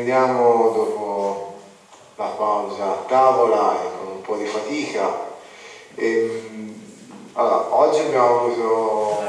riprendiamo dopo la pausa a tavola e con un po' di fatica. Allora, oggi abbiamo avuto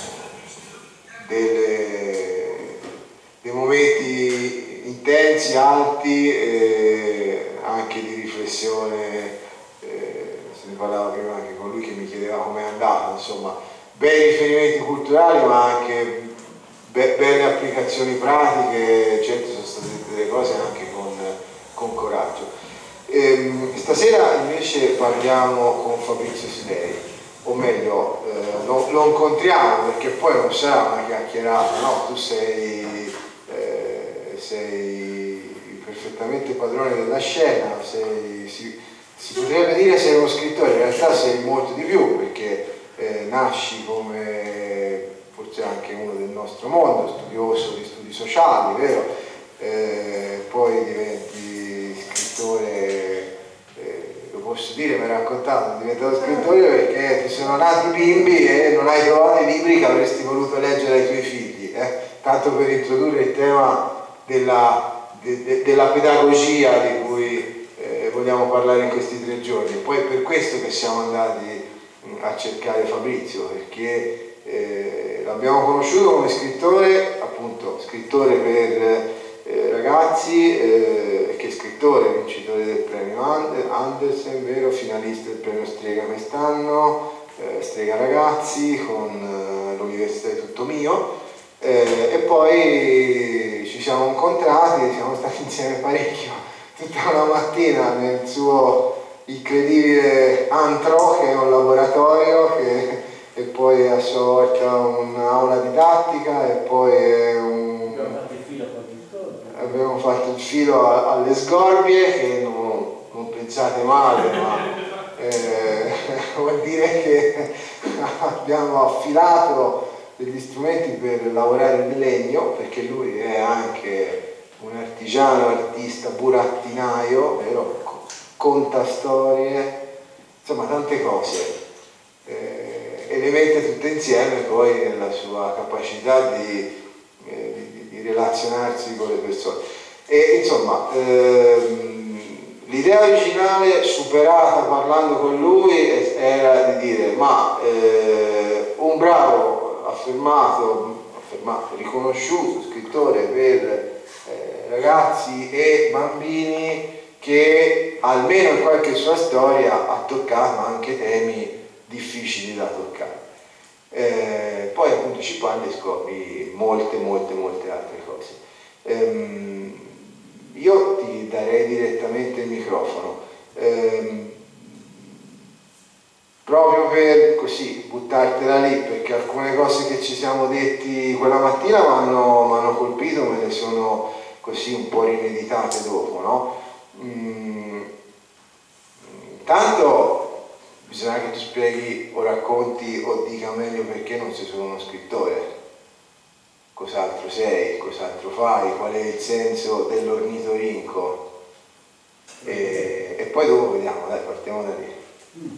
dei momenti intensi, alti, anche di riflessione, se ne parlava prima anche con lui che mi chiedeva com'è andata, insomma, bei riferimenti culturali ma anche belle applicazioni pratiche. Certo sono state delle cose anche con coraggio. Stasera invece parliamo con Fabrizio Sideri, o meglio lo incontriamo, perché poi non sarà una chiacchierata, no? Tu sei perfettamente padrone della scena, si potrebbe dire sei uno scrittore, in realtà sei molto di più, perché nasci come forse anche uno del nostro mondo, studioso di studi sociali, vero? Poi diventi scrittore, lo posso dire, mi hai raccontato, sei diventato scrittore perché ti sono nati bimbi e non hai trovato i libri che avresti voluto leggere ai tuoi figli, tanto per introdurre il tema della pedagogia di cui vogliamo parlare in questi 3 giorni. Poi è per questo che siamo andati a cercare Fabrizio, perché l'abbiamo conosciuto come scrittore, appunto scrittore per ragazzi, che è scrittore, vincitore del premio Andersen, vero? Finalista del premio Strega quest'anno, Strega Ragazzi con l'Università di Tutto Mio, e poi ci siamo incontrati, siamo stati insieme parecchio, tutta una mattina nel suo incredibile antro, che è un laboratorio e poi a sua volta un'aula didattica, e poi abbiamo fatto il filo alle sgorbie, che non pensate male, ma vuol dire che abbiamo affilato degli strumenti per lavorare nel legno, perché lui è anche un artigiano, artista, burattinaio, vero? Conta storie, insomma tante cose, e le mette tutte insieme poi nella sua capacità di relazionarsi con le persone. E insomma l'idea originale, superata parlando con lui, era di dire: ma un bravo affermato, riconosciuto scrittore per ragazzi e bambini, che almeno in qualche sua storia ha toccato anche temi difficili da toccare. Poi appunto ci parli e scopri molte altre cose. Io ti darei direttamente il microfono, proprio per così buttartela lì, perché alcune cose che ci siamo detti quella mattina mi hanno colpito, me le sono così un po' rimeditate dopo, no? Intanto bisogna che tu spieghi o racconti o dica meglio perché non sei solo uno scrittore, cos'altro sei, cos'altro fai, qual è il senso dell'ornitorinco, e poi dopo vediamo, dai, partiamo da lì.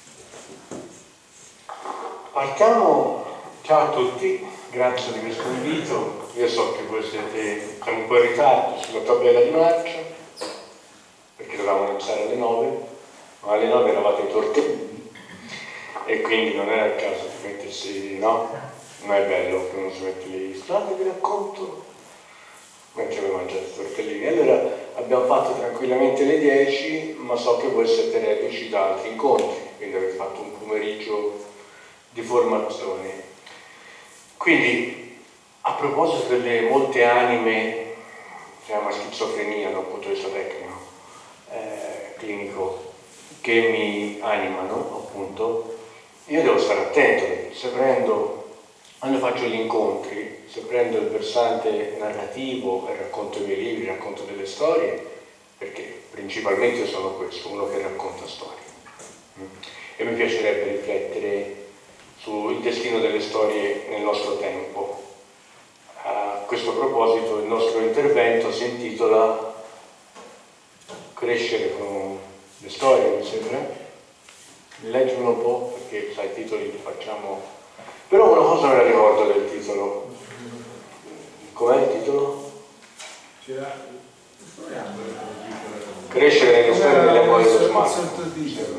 Ciao a tutti, grazie di questo invito. Io so che voi siamo un po' in ritardo sulla tabella di marcia, perché dovevamo iniziare alle 9, ma alle 9 eravate i tortellini e quindi non era il caso di mettersi, no? Non è bello che uno si mette lì, scusate vi racconto, mentre avevo mangiato i tortellini. Allora abbiamo fatto tranquillamente le 10, ma so che voi siete reduci da altri incontri, quindi avete fatto un pomeriggio di formazione. Quindi, a proposito delle molte anime, si chiama schizofrenia da un punto di vista tecnico, clinico, che mi animano, appunto, io devo stare attento, quando faccio gli incontri, se prendo il versante narrativo e racconto i miei libri, racconto delle storie, perché principalmente io sono questo, uno che racconta storie. E mi piacerebbe riflettere sul destino delle storie nel nostro tempo. A questo proposito il nostro intervento si intitola Crescere con le storie, mi sembra. Leggimelo un po', perché sai, i titoli li facciamo. Però una cosa me la ricordo del titolo. Com'è il titolo? Crescere nelle storie delle poi dello smartphone.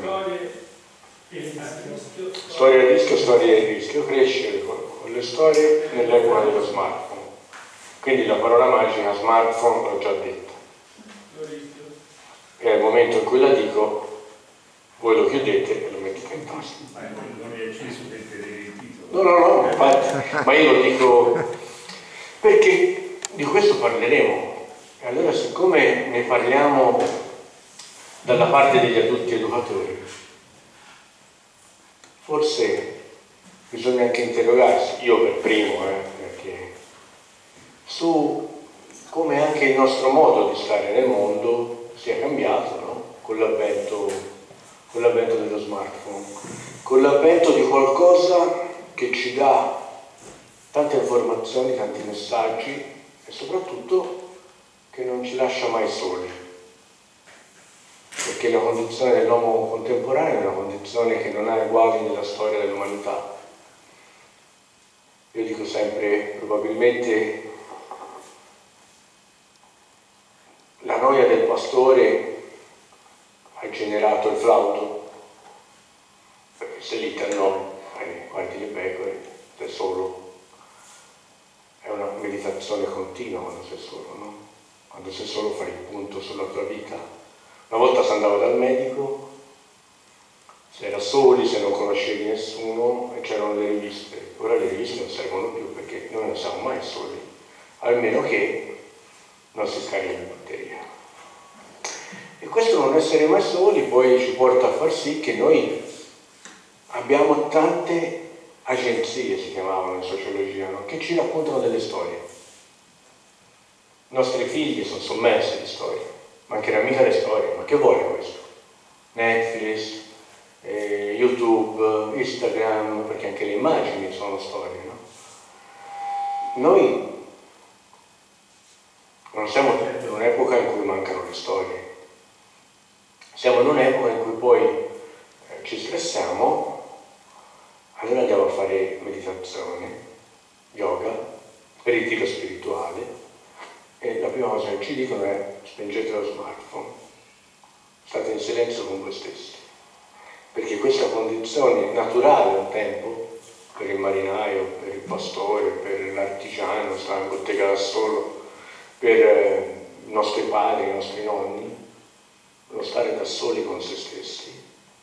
Storia a rischio, storia a rischio, crescere con le storie nell'epoca dello smartphone. Quindi la parola magica smartphone l'ho già detta. E al momento in cui la dico, voi lo chiudete e lo mettete in tasca. Non è acceso il No, titolo. no, infatti, ma io lo dico perché di questo parleremo. E allora, siccome ne parliamo dalla parte degli adulti educatori, forse bisogna anche interrogarsi, io per primo, perché su come anche il nostro modo di stare nel mondo sia cambiato, no? Con l'avvento dello smartphone, con l'avvento di qualcosa che ci dà tante informazioni, tanti messaggi e soprattutto che non ci lascia mai soli. Perché la condizione dell'uomo contemporaneo è una condizione che non ha uguali nella storia dell'umanità. Io dico sempre, probabilmente la noia del pastore ha generato il flauto, perché se lì no, guardi le pecore, sei solo. È una meditazione continua quando sei solo, no? Quando sei solo fai il punto sulla tua vita. Una volta si andava dal medico, si era soli, se non conoscevi nessuno e c'erano le riviste. Ora le riviste non servono più perché noi non siamo mai soli, almeno che non si scarica la batteria. E questo non essere mai soli poi ci porta a far sì che noi abbiamo tante agenzie, si chiamavano in sociologia, no? Che ci raccontano delle storie. I nostri figli sono sommersi di storie. Mancherà mica le storie, ma che vuole questo? Netflix, YouTube, Instagram, perché anche le immagini sono storie, no? Noi non siamo in un'epoca in cui mancano le storie, siamo in un'epoca in cui poi ci stressiamo, allora andiamo a fare meditazione, yoga, ritiro spirituale. E la prima cosa che ci dicono è spengete lo smartphone, state in silenzio con voi stessi, perché questa condizione naturale un tempo, per il marinaio, per il pastore, per l'artigiano, stare in bottega da solo, per i nostri padri, i nostri nonni, lo stare da soli con se stessi,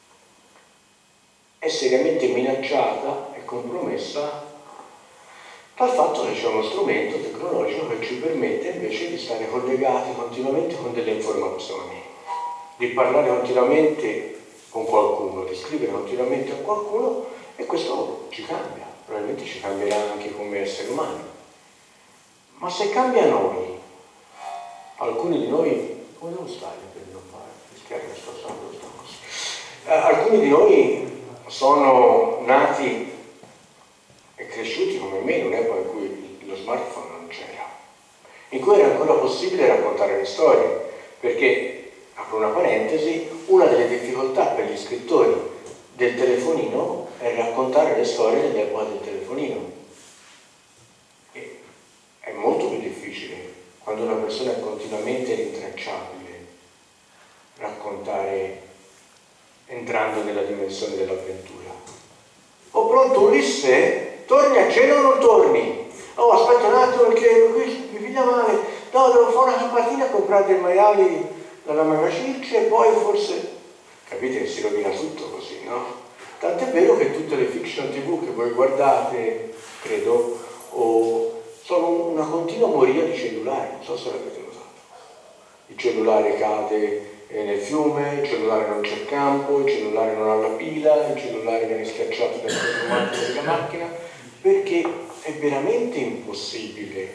è seriamente minacciata e compromessa dal fatto che c'è uno strumento tecnologico che ci permette invece di stare collegati continuamente con delle informazioni, di parlare continuamente con qualcuno, di scrivere continuamente a qualcuno, e questo ci cambia, probabilmente ci cambierà anche come esseri umani. Ma se cambia noi, alcuni di noi, come devo stare per non fare? Rischiare che sto così. Alcuni di noi sono nati e cresciuti come me in un'epoca in cui lo smartphone non c'era, in cui era ancora possibile raccontare le storie, perché, apro una parentesi, una delle difficoltà per gli scrittori del telefonino è raccontare le storie dell'epoca del telefonino. E è molto più difficile, quando una persona è continuamente rintracciabile, raccontare entrando nella dimensione dell'avventura. Ho pronto Ulisse? Torni a cena o non torni? Oh, aspetta un attimo perché qui mi figlia male. No, devo fare una campatina a comprare dei maiali dalla Magaciccia e poi forse... Capite che si rovina tutto così, no? Tant'è vero che tutte le fiction TV che voi guardate, credo, sono una continua moria di cellulari, non so se l'avete notato. Il cellulare cade nel fiume, il cellulare non c'è il campo, il cellulare non ha la pila, il cellulare viene schiacciato dal pneumatico della macchina, perché è veramente impossibile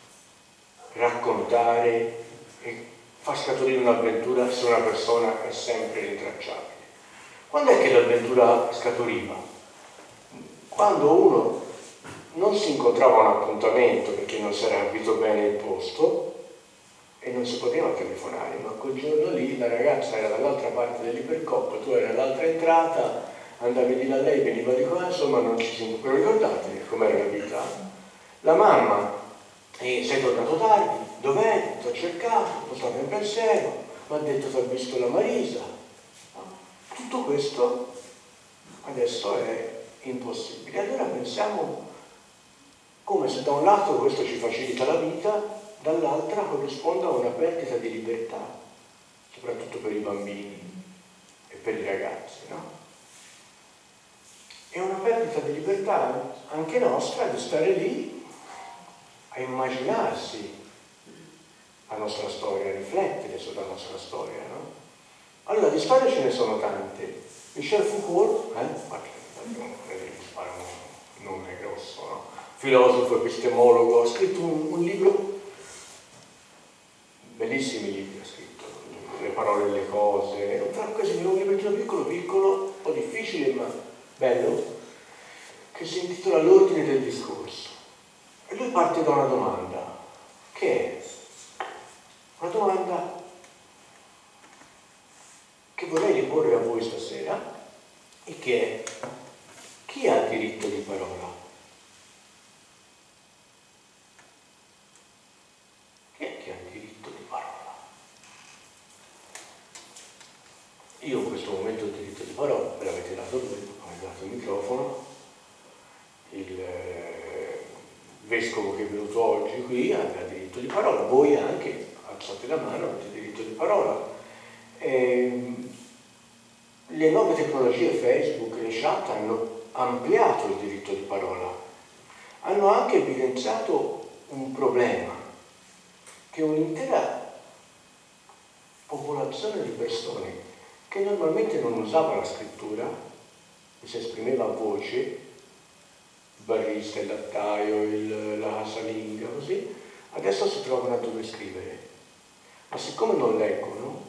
raccontare e far scaturire un'avventura se una persona è sempre rintracciabile. Quando è che l'avventura scaturiva? Quando uno non si incontrava a un appuntamento perché non si era capito bene il posto e non si poteva telefonare, ma quel giorno lì la ragazza era dall'altra parte dell'ipercoppa, tu eri all'altra entrata, andavi di là lei, veniva di qua, insomma non ci siamo. Però ricordate com'era la vita? La mamma, sei tornato tardi, dov'è? Ti ho cercato, ho stato in pensiero, mi ha detto ti ha visto la Marisa. Tutto questo adesso è impossibile. Allora pensiamo come se da un lato questo ci facilita la vita, dall'altra corrisponde a una perdita di libertà, soprattutto per i bambini e per i ragazzi, no? È una perdita di libertà anche nostra di stare lì a immaginarsi la nostra storia, a riflettere sulla nostra storia, no? Allora, di storie ce ne sono tante. Michel Foucault, sparo un nome grosso, no? Filosofo, epistemologo, ha scritto un libro, bellissimi libri ha scritto, Le parole e le cose, un libro piccolo, un po' difficile ma bello, che si intitola L'ordine del discorso. E lui parte da una domanda, che è una domanda che vorrei riporre a voi stasera, e che è: chi ha il diritto di parola? Chi è che ha il diritto di parola? Io in questo momento ho il diritto di parola, ve l'avete dato voi, avete dato il microfono, il vescovo che è venuto oggi qui ha il diritto di parola, voi anche, alzate la mano, avete il diritto di parola. Le nuove tecnologie, Facebook, le chat hanno ampliato il diritto di parola, hanno anche evidenziato un problema, che un'intera popolazione di persone che normalmente non usava la scrittura, che si esprimeva a voce, il barista, il lattaio, la casalinga, così, adesso si trovano a dover scrivere. Ma siccome non leggono,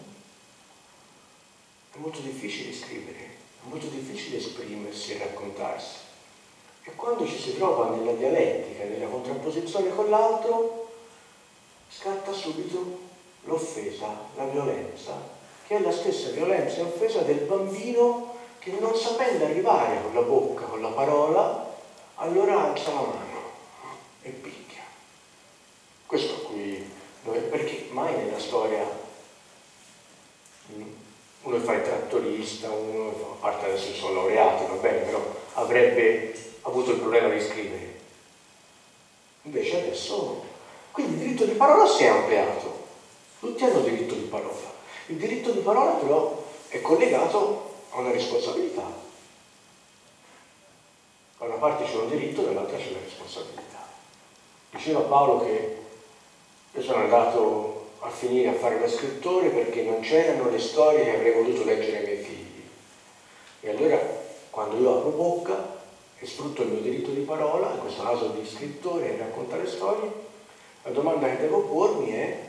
è molto difficile scrivere, è molto difficile esprimersi e raccontarsi. E quando ci si trova nella dialettica, nella contrapposizione con l'altro, scatta subito l'offesa, la violenza, che è la stessa violenza e offesa del bambino che, non sapendo arrivare con la bocca, con la parola, allora alza la mano e picchia. Questo qui, perché mai nella storia uno fa il trattorista, uno, a parte adesso sono laureati, va bene, però avrebbe avuto il problema di scrivere. Invece adesso, quindi il diritto di parola si è ampliato, tutti hanno diritto di parola. Il diritto di parola però è collegato a una responsabilità. Da una parte c'è un diritto, dall'altra c'è la responsabilità. Diceva Paolo che io sono andato a finire a fare lo scrittore perché non c'erano le storie che avrei voluto leggere ai miei figli. E allora, quando io apro bocca e sfrutto il mio diritto di parola, in questo caso di scrittore, e raccontare storie, la domanda che devo pormi è: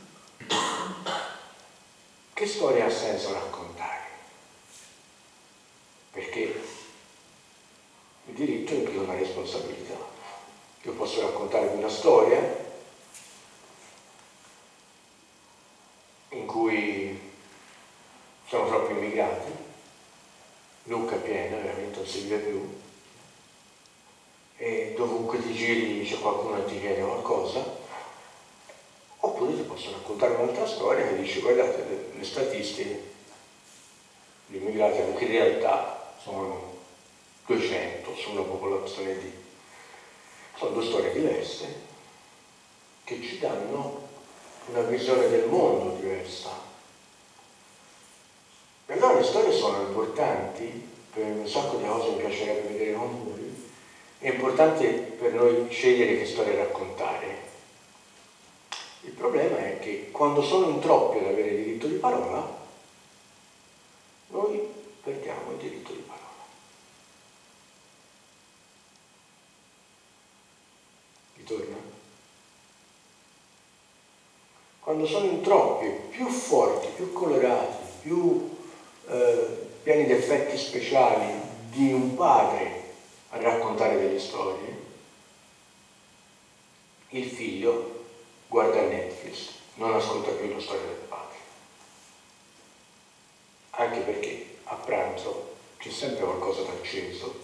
che storia ha senso raccontare? Perché il diritto implica una responsabilità. Io posso raccontarvi una storia in cui sono troppi immigrati, Lucca è piena, veramente non si vive più, e dovunque ti giri c'è qualcuno che ti chiede qualcosa. Oppure ti posso raccontare un'altra storia che dice: guardate, le statistiche, gli immigrati, che in realtà sono 200 su una popolazione di... Sono due storie diverse che ci danno una visione del mondo diversa. E allora le storie sono importanti, per un sacco di cose mi piacerebbe vedere con voi. È importante per noi scegliere che storie raccontare. Il problema è che quando sono in troppi ad avere diritto di parola, noi perdiamo il diritto di parola. Ritorna? Quando sono in troppi, più forti, più colorati, più pieni di effetti speciali di un padre a raccontare delle storie, il figlio guarda Netflix, non ascolta più la storia del padre. Anche perché a pranzo c'è sempre qualcosa d'acceso.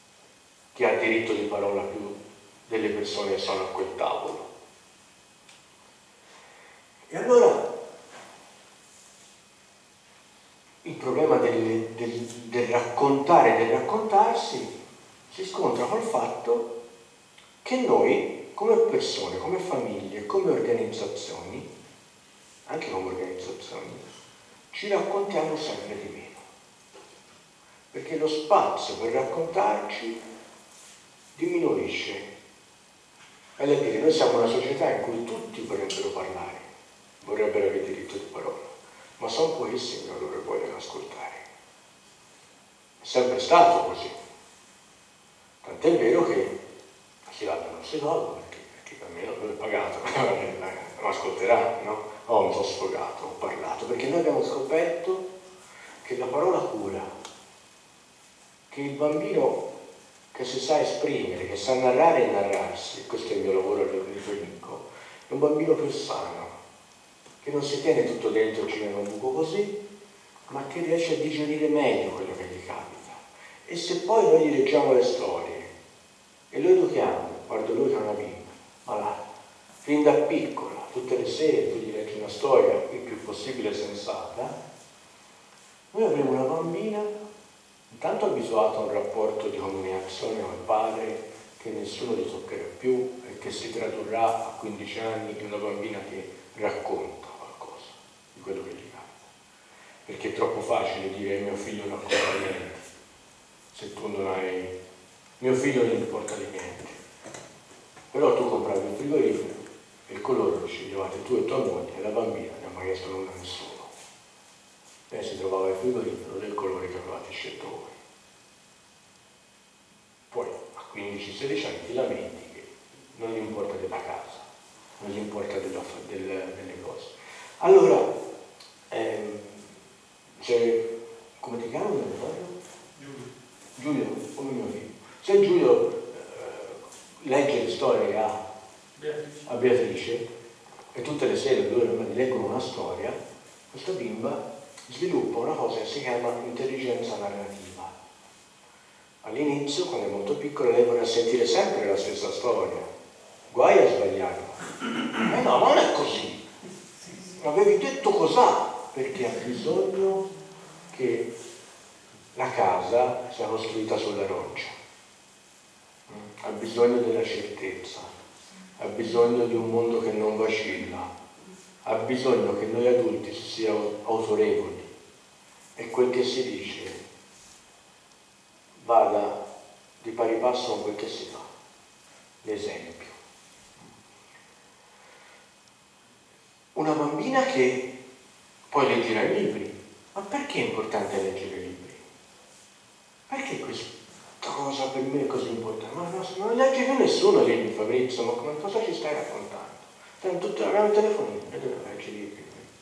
Chi ha diritto di parola più delle persone che sono a quel tavolo? E allora il problema del raccontare e del raccontarsi si scontra col fatto che noi, come persone, come famiglie, come organizzazioni, anche come organizzazioni, ci raccontiamo sempre di meno. Perché lo spazio per raccontarci diminuisce. Vale a dire, noi siamo una società in cui tutti vorrebbero parlare, vorrebbero avere diritto di parola, ma sono pochissimi coloro che vogliono ascoltare. È sempre stato così. Tant'è vero che si va da uno psicologo, perché almeno lui è pagato, non ascolterà, no? Oh, mi sono sfogato, ho parlato, perché noi abbiamo scoperto che la parola cura, che il bambino che si sa esprimere, che sa narrare e narrarsi, questo è il mio lavoro all'ornitorinco, è un bambino più sano, che non si tiene tutto dentro il cinema un buco così, ma che riesce a digerire meglio quello che gli capita. E se poi noi gli leggiamo le storie e lo educhiamo, guardo lui che è una bimba, malata, fin da piccola, tutte le sere tu gli leggi una storia il più possibile sensata, noi avremo una bambina intanto abituata a un rapporto di comunicazione con il padre che nessuno gli toccherà più e che si tradurrà a 15 anni in una bambina che racconta qualcosa di quello che gli capita. Perché è troppo facile dire mio figlio non racconta niente, se tu non hai... mio figlio non gli importa di niente. Però tu compravi un frigorifero e il colore lo sceglievate tu e tua moglie e la bambina non ha mai chiesto nulla a nessuno. Lei si trovava il frigorifero del colore che avevate scelto voi. Poi a 15-16 anni ti lamenti che non gli importa della casa, non gli importa delle cose. Allora, come ti chiami? Giulio, come mio figlio. Se Giulio legge le storie a Beatrice e tutte le sere loro gli leggono una storia, questa bimba sviluppa una cosa che si chiama intelligenza narrativa. All'inizio, quando è molto piccola, lei vorrà sentire sempre la stessa storia. Guai a sbagliarla. No, ma non è così. Avevi detto cos'ha? Perché ha bisogno che la casa sia costruita sulla roccia. Ha bisogno della certezza. Ha bisogno di un mondo che non vacilla. Ha bisogno che noi adulti siamo autorevoli e quel che si dice vada di pari passo con quel che si fa. L'esempio. Una bambina che poi leggerà i libri. Ma perché è importante leggere i libri? Perché questa cosa per me è così importante? Ma non legge più nessuno i libri, Fabrizio, ma come cosa ci stai raccontando? Stai tutto il telefonino e dove leggi i libri?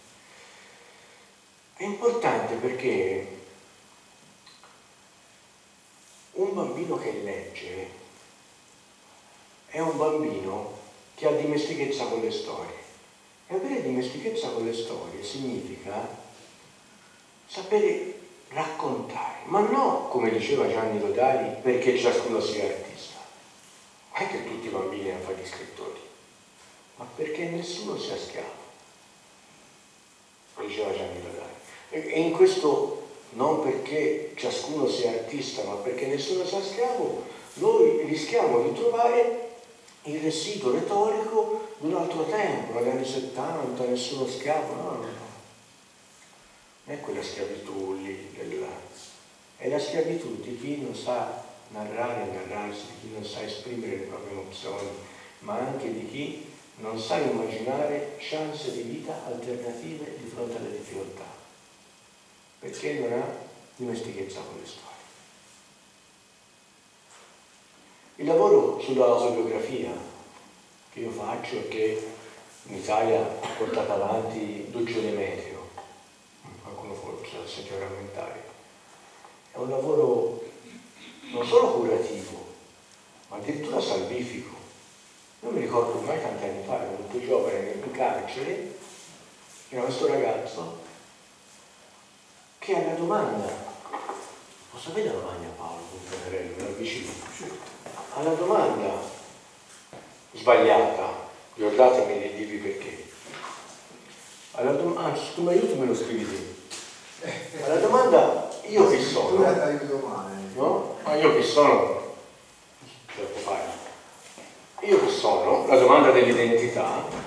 È importante perché un bambino che legge è un bambino che ha dimestichezza con le storie. E avere dimestichezza con le storie significa sapere raccontare, ma no, come diceva Gianni Rodari, perché ciascuno sia artista. Non è che tutti i bambini hanno fatto gli scrittori, ma perché nessuno sia schiavo. Lo diceva Gianni Rodari. E in questo, non perché ciascuno sia artista, ma perché nessuno sia schiavo, noi rischiamo di trovare il residuo retorico di un altro tempo, negli anni 70, nessuno schiavo, no. Non è quella schiavitù lì, è la schiavitù di chi non sa narrare e narrarsi, di chi non sa esprimere le proprie emozioni, ma anche di chi non sa immaginare chance di vita alternative di fronte alle difficoltà, perché non ha dimestichezza con le storie. Il lavoro sulla autobiografia che io faccio e che in Italia ha portato avanti Duccio Demetrio, qualcuno forse ha sentito rammentare, è un lavoro non solo curativo, ma addirittura salvifico. Non mi ricordo mai tanti anni fa, ero molto giovane in carcere, c'era questo ragazzo che alla domanda, posso avere la domanda Paolo, con fratello, mi avvicino, alla domanda sbagliata, ricordatemi di dirvi perché, Anzi, tu mi aiuti, me lo scrivi tu. Alla domanda io chi sono? Tu ti aiuto male. No? Ma io chi sono? Troppo facile. Io chi sono? La domanda dell'identità.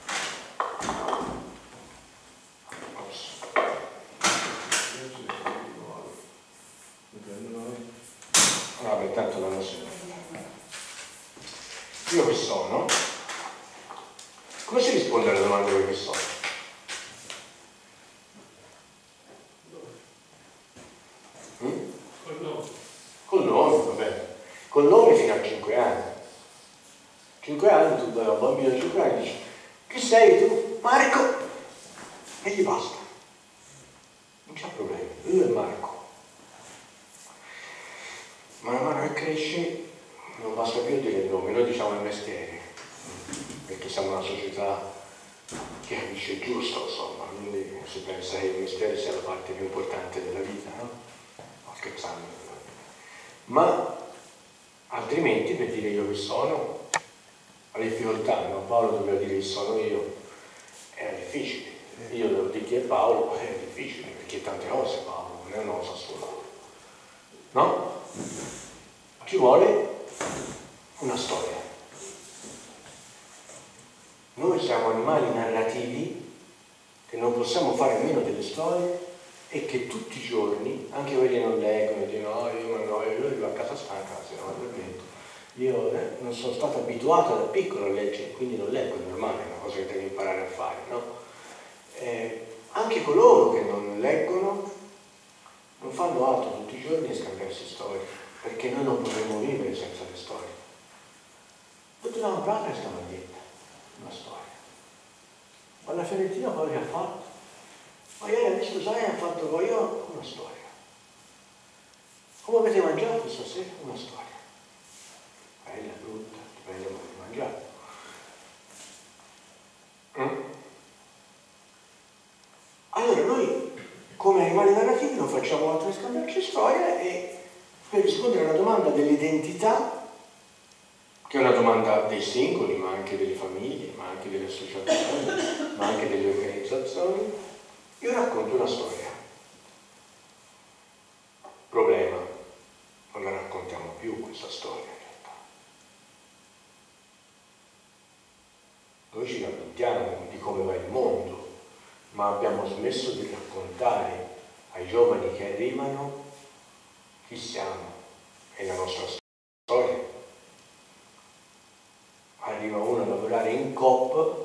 Vabbè, tanto non lo so. Io chi sono? Come si risponde alla domanda io chi sono? Col nome, va bene. Col nome fino a 5 anni. 5 anni, tu vai a un bambino di 5 anni e dici: chi sei tu? Marco! E gli basta. Non c'è problema, lui è Marco. Man mano che cresci non basta più dire il nome, noi diciamo il mestiere, perché siamo una società che capisce il giusto, insomma, quindi si pensa che il mestiere sia la parte più importante della vita, no? No, scherzando. Ma altrimenti per dire io chi sono, ha difficoltà, no? Paolo doveva dire chi sono io, era difficile. Io devo dire chi è Paolo, è difficile, perché tante cose Paolo, non è una cosa sola. No? Ci vuole una storia. Noi siamo animali narrativi che non possiamo fare a meno delle storie e che tutti i giorni, anche quelli che non leggono, dicono no, io mi annoio, io arrivo a casa stanca, se no dormito. Io non sono stato abituato da piccolo a leggere, quindi non leggo, è normale, è una cosa che devi imparare a fare, no? Anche coloro che non leggono non fanno altro tutti i giorni che scambiarsi storie, perché noi non potremmo vivere senza le storie. Tutti da una parte sta maglietta, una storia. Ma la Fiorentina poi che ha fatto? Ma ieri ha visto, sai, ha fatto poi io una storia. Come avete mangiato stasera? Una storia. Bella, brutta, dipende come avete mangiato. Allora noi, come animali narrativi, non facciamo altro che scambiarci storie e per rispondere alla domanda dell'identità, che è una domanda dei singoli, ma anche delle famiglie, ma anche delle associazioni, ma anche delle organizzazioni, io racconto una storia. Problema, non la raccontiamo più questa storia in realtà. Noi ci lamentiamo di come va il mondo, ma abbiamo smesso di raccontare ai giovani che arrivano chi siamo e la nostra storia. Arriva uno a lavorare in Coop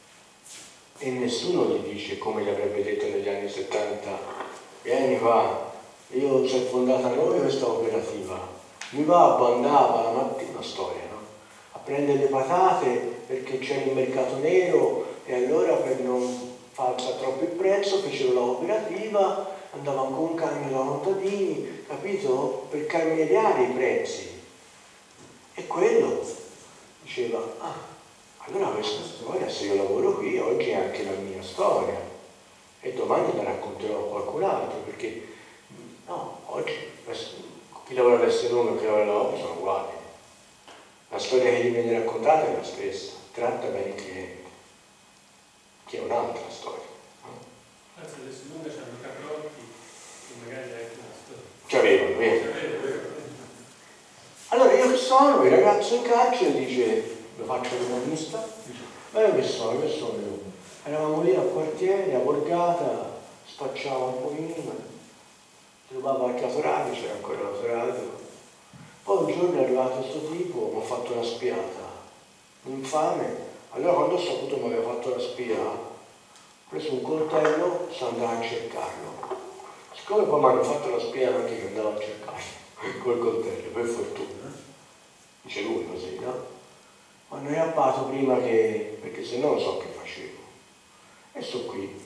e nessuno gli dice, come gli avrebbe detto negli anni 70, vieni va, io si è fondata noi questa operativa, mi va a andava la mattina, una storia, no? A prendere le patate perché c'è il mercato nero e allora per non falsa troppo il prezzo fecero la cooperativa, andavano con un camion da contadini, capito? Per cambiare i prezzi. E quello diceva, allora questa storia, se io lavoro qui, oggi è anche la mia storia e domani la racconterò a qualcun altro, perché no, oggi chi lavora all'S1 e chi lavora alla sono uguali. La storia che gli viene raccontata è la stessa, tratta bene il cliente, che è un'altra storia. Anzi, l'S1 c'hanno caprotti e magari anche una storia. Ci avevano, vero? Allora io che sono, il ragazzo in carcere dice, lo faccio l'umanista, dice, ma io che sono io? Eravamo lì al quartiere, a Borgata, spacciava un pochino, trovava qualche autoradio, c'era ancora l'autoradio. Poi un giorno è arrivato questo tipo, mi ha fatto una spiata, infame. Allora quando ho saputo che mi aveva fatto la spia, ho preso un coltello e sono andato a cercarlo. Siccome poi mi hanno fatto la spia anche che andavo a cercarlo col coltello, per fortuna, dice lui così, no? Ma non è appato prima che, perché se no non so che facevo. E sto qui.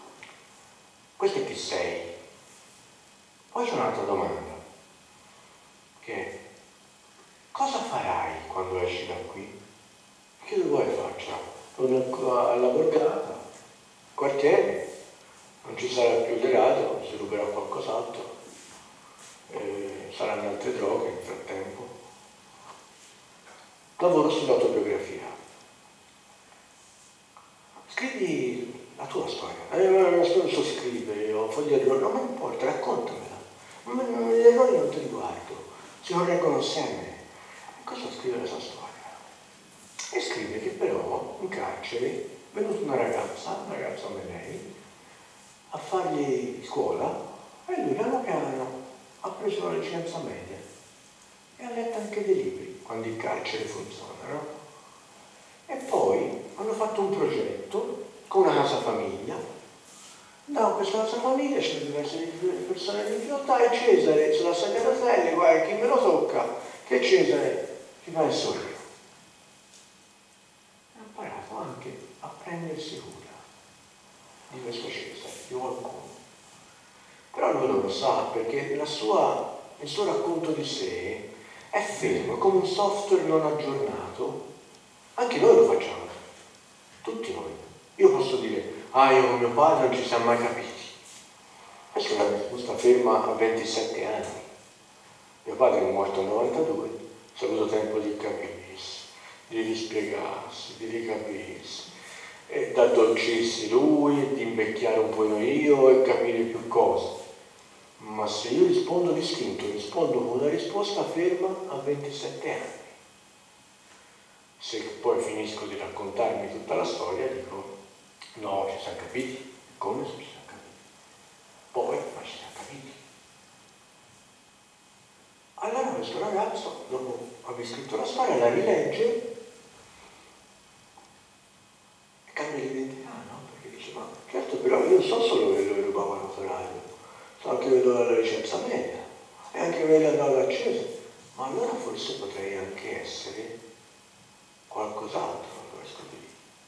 Questo è chi sei. Poi c'è un'altra domanda, che è, cosa farai quando esci da qui? Che vuoi faccia? Alla Borgata, quartiere, non ci sarà più le radio, si ruberà qualcos'altro, saranno altre droghe nel frattempo. Lavoro sull'autobiografia. Scrivi la tua storia. Ma non so scrivere, io voglio errori, non mi importa, raccontamela. Gli errori non ti riguardo, si correggono sempre. E cosa scrive la sua storia? E scrive che però in carcere è venuta una ragazza come lei, a fargli scuola e lui piano piano ha preso la licenza media e ha letto anche dei libri quando il carcere funziona, no? E poi hanno fatto un progetto con una casa famiglia. Da questa casa famiglia c'è diverse persone di difficoltà e Cesare sulla sedia a rotelle, guarda chi me lo tocca, che Cesare ci fa il sorriso. Ha imparato anche a prendersi cura di questo Cesare, di qualcuno. Però lui non lo sa perché il suo racconto di sé è fermo, come un software non aggiornato. Anche noi lo facciamo, tutti noi. Io posso dire, io con mio padre non ci siamo mai capiti. Questa è una risposta ferma a 27 anni. Mio padre è morto nel 92, ci ha avuto tempo di capirsi, di rispiegarsi, di ricapirsi, e di addolcirsi lui, di invecchiare un po' io e capire più cose. Ma se io rispondo distinto, rispondo con una risposta ferma a 27 anni. Se poi finisco di raccontarmi tutta la storia, dico, no, ci siamo capiti. Come ci siamo capiti? Poi, ma ci siamo capiti. Allora questo ragazzo, dopo aver scritto la storia, la rilegge e cambia l'identità, no? Perché dice, ma certo, però io non so solo che lui rubava l'autoradio, so anche che vedo la licenza media, e anche che andava all'acceso, ma allora forse potrei anche essere qualcos'altro questo qui.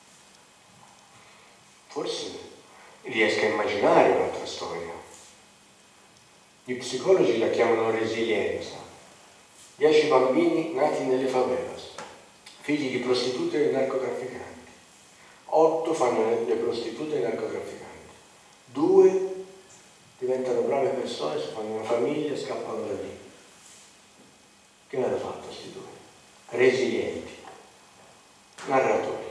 Forse riesco a immaginare un'altra storia. Gli psicologi la chiamano resilienza. 10 bambini nati nelle favelas, figli di prostitute e narcotrafficanti. 8 fanno le prostitute e i narcotrafficanti. 2 diventano brave persone, si fanno una famiglia e scappano da lì. Che ne hanno fatto questi 2? Resilienti. Narratori.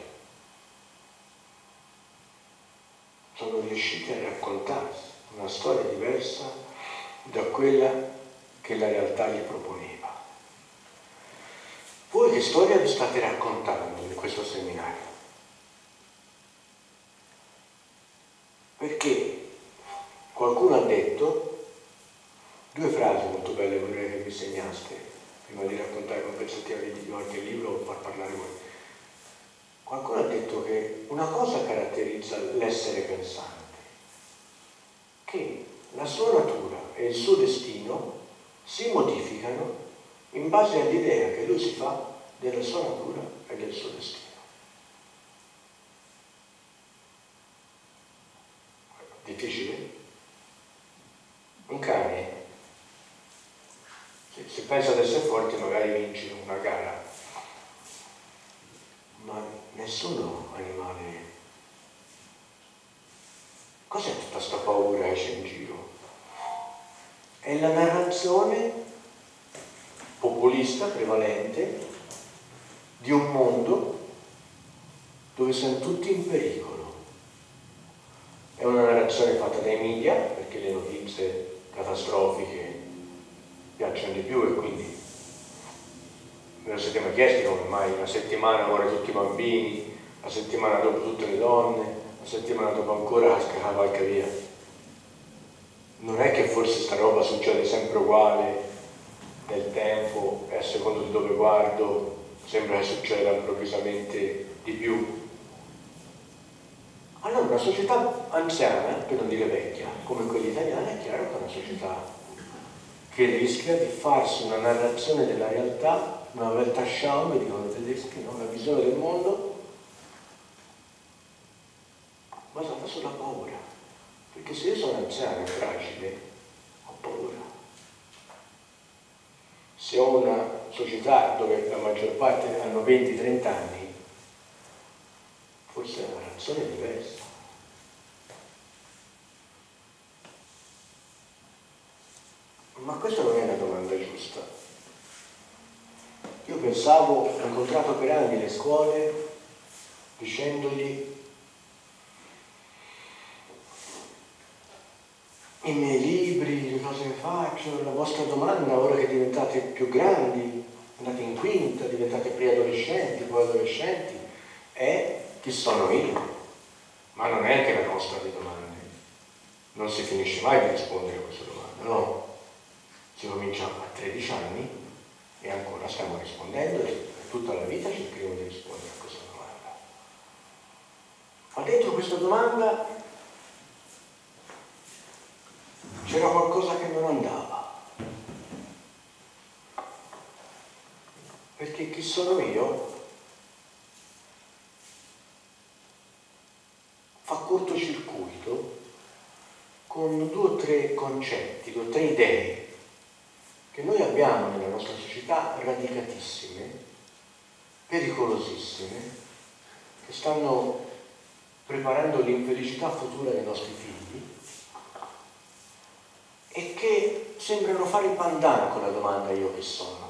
Sono riusciti a raccontarsi una storia diversa da quella che la realtà gli proponeva. Voi che storia vi state raccontando in questo seminario? Perché qualcuno ha detto 2 frasi molto belle, vorrei che vi segnaste prima di raccontare con pezzettini di qualche libro o far parlare voi. Qualcuno ha detto che una cosa caratterizza l'essere pensante, che la sua natura e il suo destino si modificano in base all'idea che lui si fa della sua natura e del suo destino. Difficile? Un cane, se pensa di essere forte magari vince una gara, ma nessuno animale. Cos'è tutta questa paura che c'è in giro? È la narrazione populista prevalente di un mondo dove siamo tutti in pericolo. È una narrazione fatta dai media, perché le notizie catastrofiche piacciono di più e quindi ve lo siete mai chiesti come mai una settimana muore tutti i bambini, la settimana dopo tutte le donne, la settimana dopo ancora la cavalca via. Non è che forse sta roba succede sempre uguale nel tempo e a seconda di dove guardo sembra che succeda improvvisamente di più. Allora una società anziana, per non dire vecchia, come quella italiana, è chiaro che è una società che rischia di farsi una narrazione della realtà, una Weltanschauung, dicono i tedeschi, no? Una visione del mondo basata sulla paura. Perché se io sono anziano e fragile, ho paura. Se ho una società dove la maggior parte hanno 20-30 anni, forse la narrazione è diversa. Ma questa non è una domanda giusta. Io pensavo, ho incontrato per anni le scuole dicendogli i miei libri, le cose che faccio, la vostra domanda, ora che diventate più grandi, andate in quinta, diventate preadolescenti, poi adolescenti, è chi sono io? Ma non è che la nostra di domande. Non si finisce mai di rispondere a questa domanda, no? Si comincia a 13 anni e ancora stiamo rispondendo e tutta la vita cercheremo di rispondere a questa domanda. Ma dentro questa domanda c'era qualcosa che non andava. Perché chi sono io fa cortocircuito con 2 o 3 concetti, 2 o 3 idee che noi abbiamo nella nostra società radicatissime, pericolosissime, che stanno preparando l'infelicità futura dei nostri figli e che sembrano fare il pandan con la domanda io chi sono.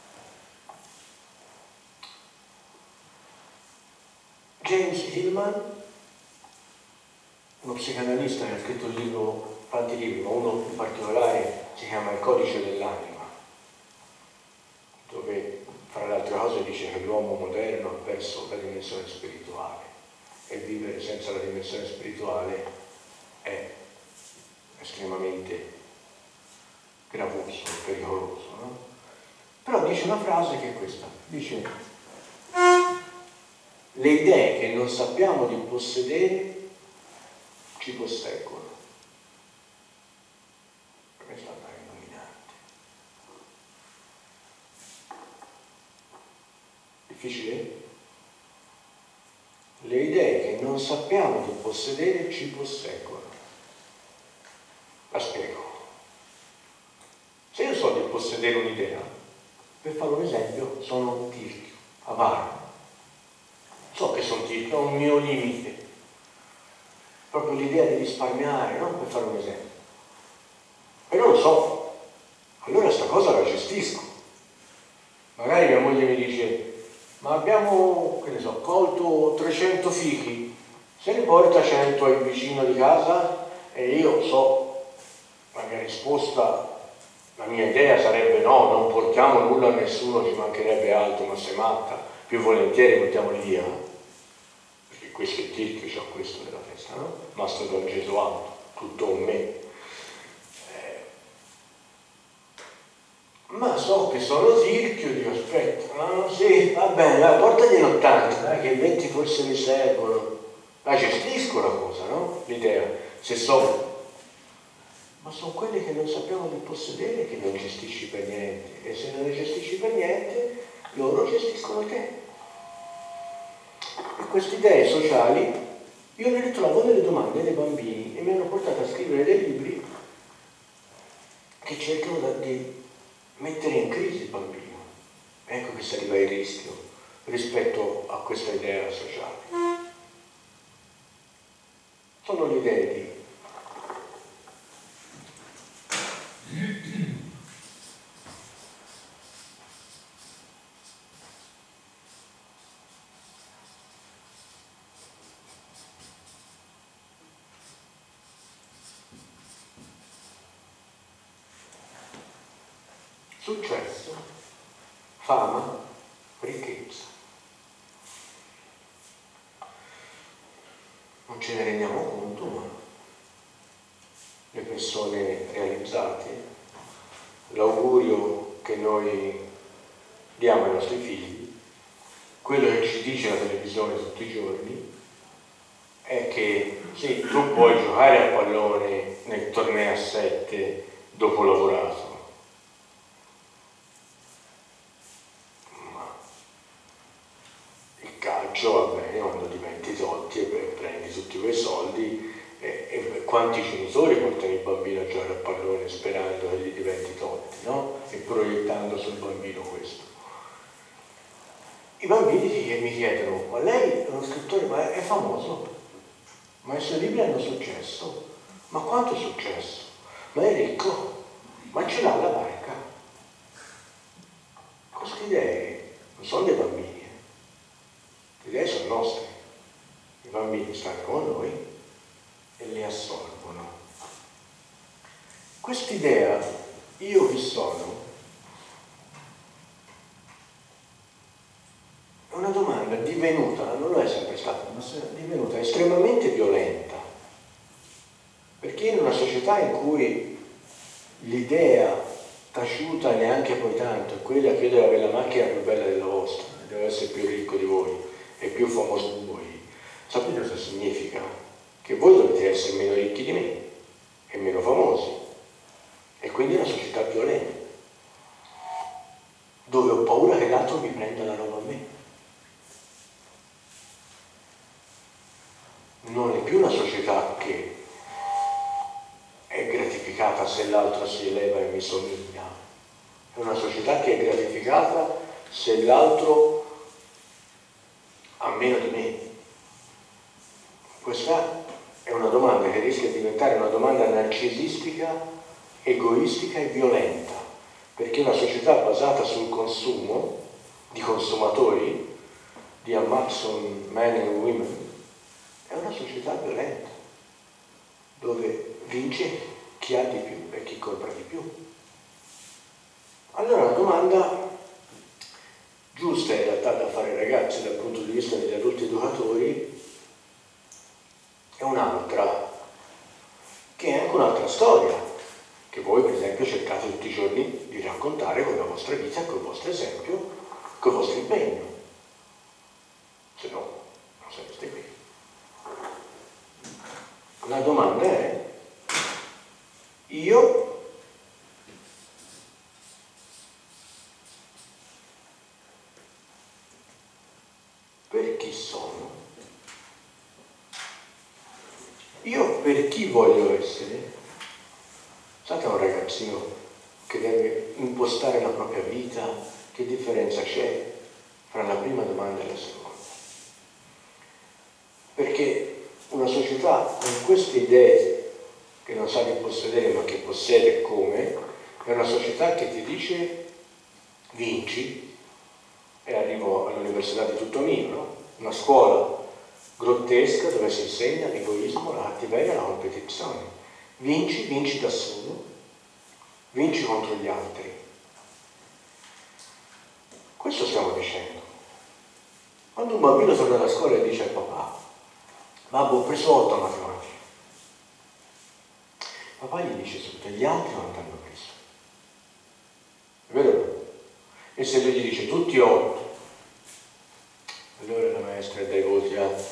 James Hillman, uno psicanalista che ha scritto un libro, tanti libri, ma uno in particolare si chiama Il codice dell'anima, dove fra le altre cose dice che l'uomo moderno ha perso la dimensione spirituale e vivere senza la dimensione spirituale è estremamente gravoso, pericoloso, no? Però dice una frase che è questa, dice: le idee che non sappiamo di possedere ci posseggono. Per me è stata illuminante. Difficile? Le idee che non sappiamo di possedere ci posseggono. La spiego. Se io so di possedere un'idea, per fare un esempio, sono un tirchio, avaro. So che sono tirchio, ho un mio limite. Proprio l'idea di risparmiare, no? Per fare un esempio. Però lo so, allora sta cosa la gestisco. Magari mia moglie mi dice: ma abbiamo, che ne so, colto 300 fichi, se ne porta 100 al vicino di casa? E io so, la mia risposta, la mia idea sarebbe: no, non portiamo nulla a nessuno, ci mancherebbe altro, ma sei matta, più volentieri mettiamoli via. Questo è il tirchio, c'ho questo nella testa, no? Mastro Don Gesualdo, tutto un me. Ma so che sono tirchio, dico: aspetta, sì, va bene, portagli 80, che 20 forse mi servono. La gestisco la cosa, no? L'idea. Se so, ma sono quelle che non sappiamo di possedere che non gestisci per niente. E se non le gestisci per niente, loro gestiscono te. E queste idee sociali io le ritrovo nelle domande dei bambini e mi hanno portato a scrivere dei libri che cercano di mettere in crisi il bambino. Ecco che si arriva il rischio rispetto a questa idea sociale. Sono le idee di successo, fama, ricchezza. Non ce ne rendiamo conto, ma le persone realizzate, l'augurio che noi diamo ai nostri figli, quello che ci dice la televisione tutti i giorni, è che sì, tu puoi giocare a pallone nel torneo a 7 dopo lavorato, va bene quando diventi Totti e prendi tutti quei soldi e quanti genitori portano il bambino a giocare a pallone sperando che gli diventi Totti, no? E proiettando sul bambino questo. I bambini mi chiedono: ma lei è uno scrittore, ma è famoso? Ma i suoi libri hanno successo? Ma quanto successo? Ma è ricco? Ma ce l'ha la barca? Queste idee non sono dei bambini. Le idee sono nostre, i bambini stanno con noi e le assorbono. Quest'idea, io chi sono, è una domanda divenuta, non lo è sempre stata, ma è divenuta estremamente violenta, perché in una società in cui l'idea taciuta neanche poi tanto è quella che io devo avere la macchina più bella della vostra, devo essere più ricco di voi e più famoso di voi, sapete cosa significa? Che voi dovete essere meno ricchi di me e meno famosi, e quindi è una società violenta, dove ho paura che l'altro mi prenda la roba a me. Non è più una società che è gratificata se l'altro si eleva e mi somiglia, è una società che è gratificata se l'altro ha meno di me. Questa è una domanda che rischia di diventare una domanda narcisistica, egoistica e violenta, perché una società basata sul consumo di consumatori, di Amazon men and women, è una società violenta, dove vince chi ha di più e chi compra di più. Allora la domanda giusta in realtà da fare ai ragazzi dal punto di vista degli adulti educatori è un'altra, che è anche un'altra storia, che voi per esempio cercate tutti i giorni di raccontare con la vostra vita, col vostro esempio, col vostro impegno. Se no, non sareste qui. La domanda è: io per chi sono? Io per chi voglio essere? Sapete, un ragazzino che deve impostare la propria vita, che differenza c'è fra la prima domanda e la seconda? Perché una società con queste idee che non sa che possedere ma che possiede come, è una società che ti dice vinci, e arrivo all'università di tutto mio, no? Una scuola grottesca dove si insegna l'egoismo, la cattiveria, la competizione. Vinci, vinci da solo, vinci contro gli altri. Questo stiamo dicendo. Quando un bambino torna da scuola e dice al papà: babbo, ho preso 8 a matematica. Papà gli dice subito: gli altri non ti hanno preso. È vero? E se lui gli dice tutti 8, allora la maestra dai voti a...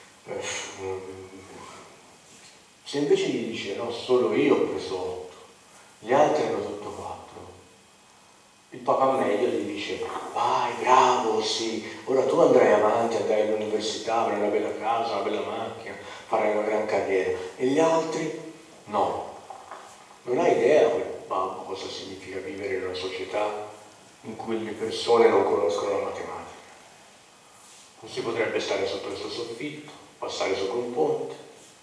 Se invece gli dice no, solo io ho preso 8, gli altri hanno tutto 4, il papà meglio gli dice: vai, bravo, sì, ora tu andrai avanti, andrai all'università, avrai una bella casa, una bella macchina, farai una gran carriera, e gli altri no. Non hai idea quel babbo cosa significa vivere in una società in cui le persone non conoscono la matematica. Non si potrebbe stare sotto questo soffitto, passare sopra un ponte.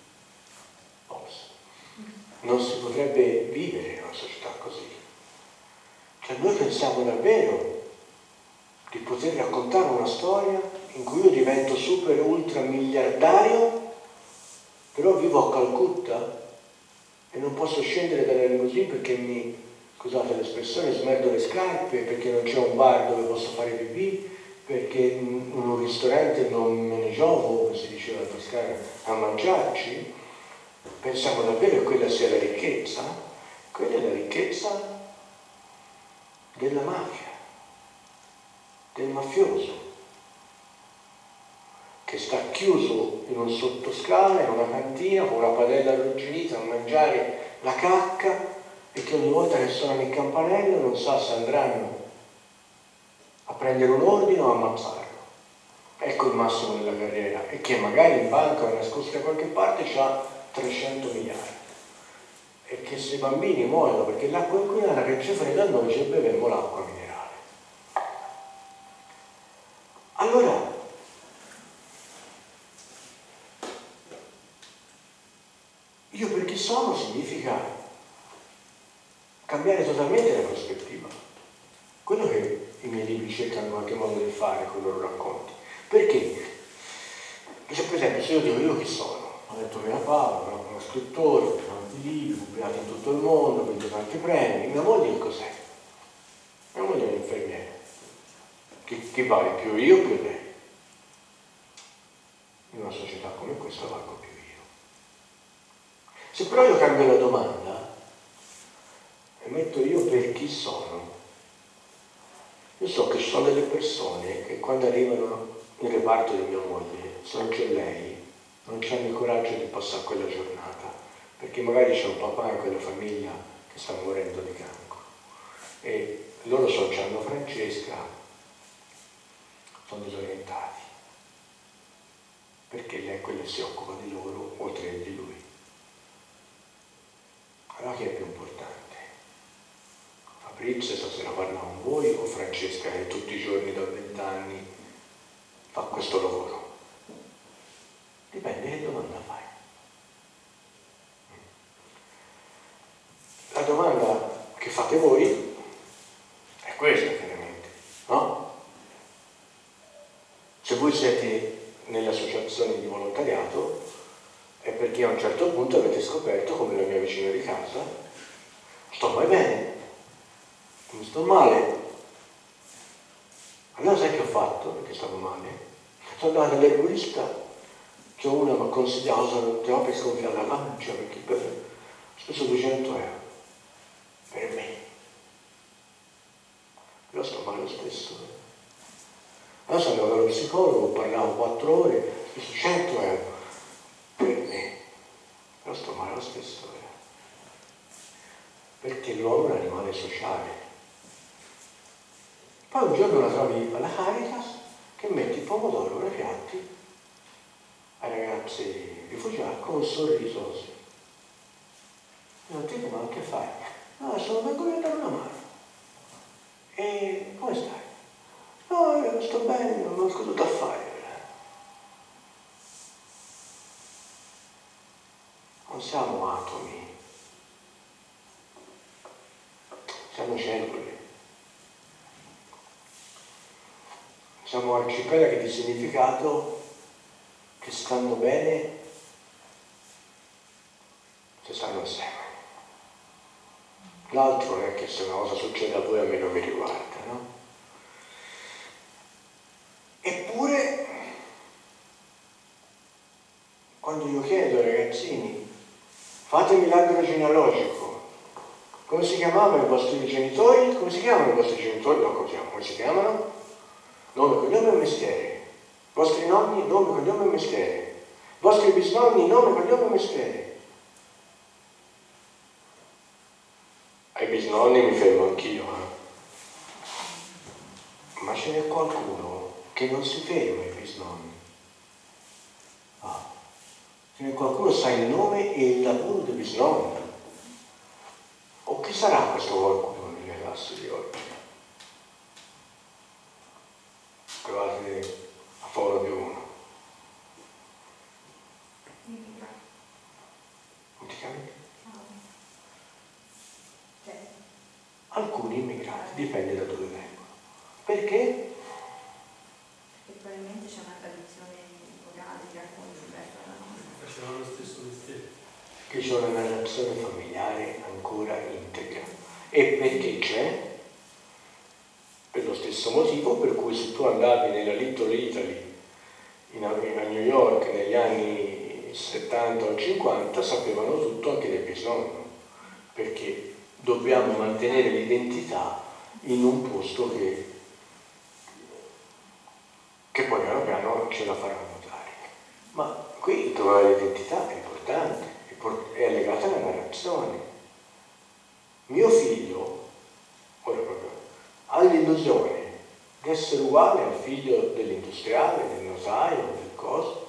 Non si potrebbe vivere in una società così. Cioè noi pensiamo davvero di poter raccontare una storia in cui io divento super ultra miliardario, però vivo a Calcutta e non posso scendere dalla limousine perché mi, scusate l'espressione, smerdo le scarpe, perché non c'è un bar dove posso fare pipì, perché in un ristorante non me ne giovo, come si diceva in Toscana, a mangiarci. Pensiamo davvero che quella sia la ricchezza? Quella è la ricchezza della mafia, del mafioso, che sta chiuso in un sottoscala, in una cantina, con una padella arrugginita a mangiare la cacca, e che ogni volta che suonano il campanello non sa se andranno a prendere un ordine o a ammazzarlo. Ecco il massimo della carriera, e che magari in banca o nascosto da qualche parte c'ha 300 miliardi, e che se i bambini muoiono perché l'acqua è inquinata, che ci frega a noi, ci bevemmo l'acqua minerale. Allora, io per chi sono significa cambiare totalmente la prospettiva. Quello che i miei libri cercano in qualche modo di fare con i loro racconti. Perché? Perché per esempio se io dico io chi sono, ho detto che era Paolo, uno scrittore, libri pubblicati in tutto il mondo, ho vinto tanti premi. Mia moglie cos'è? Mia moglie è un'infermiera. Chi vale più io o più lei? In una società come questa valgo più io. Se però io cambio la domanda e metto io per chi sono, io so che ci sono delle persone che quando arrivano nel reparto di mia moglie, se non c'è lei, non c'hanno il coraggio di passare quella giornata, perché magari c'è un papà in quella famiglia che sta morendo di cancro e loro c'hanno Francesca, sono disorientati, perché lei è quella che si occupa di loro oltre che di lui. Allora chi è più importante? Fabrizio stasera parla con voi o Francesca che tutti i giorni da 20 anni fa questo lavoro? Dipende che domanda fai. La domanda che fate voi è questa, chiaramente, no? Se voi siete nelle associazioni di volontariato è perché a un certo punto avete scoperto, come la mia vicina di casa, sto mai bene, non sto male. Allora sai che ho fatto perché stavo male? Sono andato all'erborista, c'è una mi ha consigliato, te per sgonfiare la pancia, perché ho speso 200 euro per me. Però sto male lo stesso. Allora sono andato dallo psicologo, parlavo 4 ore, ho speso 100 euro per me. Però sto male lo stesso. Perché l'uomo è un animale sociale. Poi un giorno la trovi alla Caritas che mette il pomodoro nei piatti ai ragazzi rifugiati con un sorriso così. E non dico, ma che fai? No, sono venuto a dare una mano. E come stai? No, io sto bene, non ho cosa da fare. Non siamo atomi, siamo cellule. Siamo arcipelaghi di significato che stanno bene se stanno assieme. L'altro non è che se una cosa succede a voi a me non mi riguarda, no? Eppure, quando io chiedo ai ragazzini, fatemi l'albero genealogico, come si chiamavano i vostri genitori? Come si chiamano i vostri genitori? No, come si chiamano? Nome, cognome e mestiere. I vostri nonni, nome, cognome e mestiere. I vostri bisnonni, nome, cognome e mestiere. Ai bisnonni mi fermo anch'io, ma ce n'è qualcuno che non si ferma ai bisnonni. Ce n'è qualcuno che sa il nome e il lavoro dei bisnonni. O chi sarà questo qualcuno nelle classi di oggi? Provate a favore di uno. Praticamente. Alcuni immigrati, dipende da dove vengono. Perché? Perché probabilmente c'è una tradizione orale di racconto diversa dalla nostra. Facevano lo stesso mestiere. Che c'è una narrazione familiare ancora integra. E perché c'è? Per lo stesso motivo per cui se tu andavi nella Little Italy a New York negli anni 70 o 50 sapevano tutto anche del bisnonno, perché dobbiamo mantenere l'identità in un posto che poi piano piano ce la farà notare. Ma qui trovare l'identità è importante, è legata alla narrazione. Mio figlio, ora proprio, ha l'illusione di essere uguale al figlio dell'industriale, del notaio, del coso.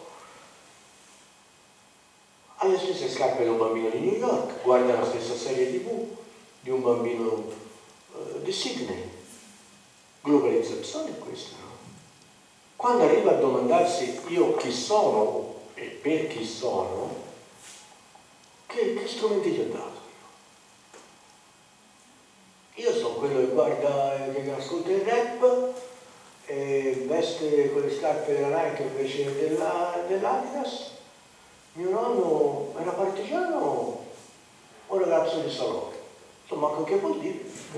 Ha le stesse scarpe di un bambino di New York, guarda la stessa serie TV di un bambino di Sydney. Globalizzazione è questa, no? Quando arriva a domandarsi io chi sono e per chi sono, che strumenti gli ho dato? Io sono quello che guarda, che ascolta il rap e veste con le scarpe della Nike invece dell'Adidas. Mio nonno era partigiano imbarazzo di salone. Insomma, che vuol dire?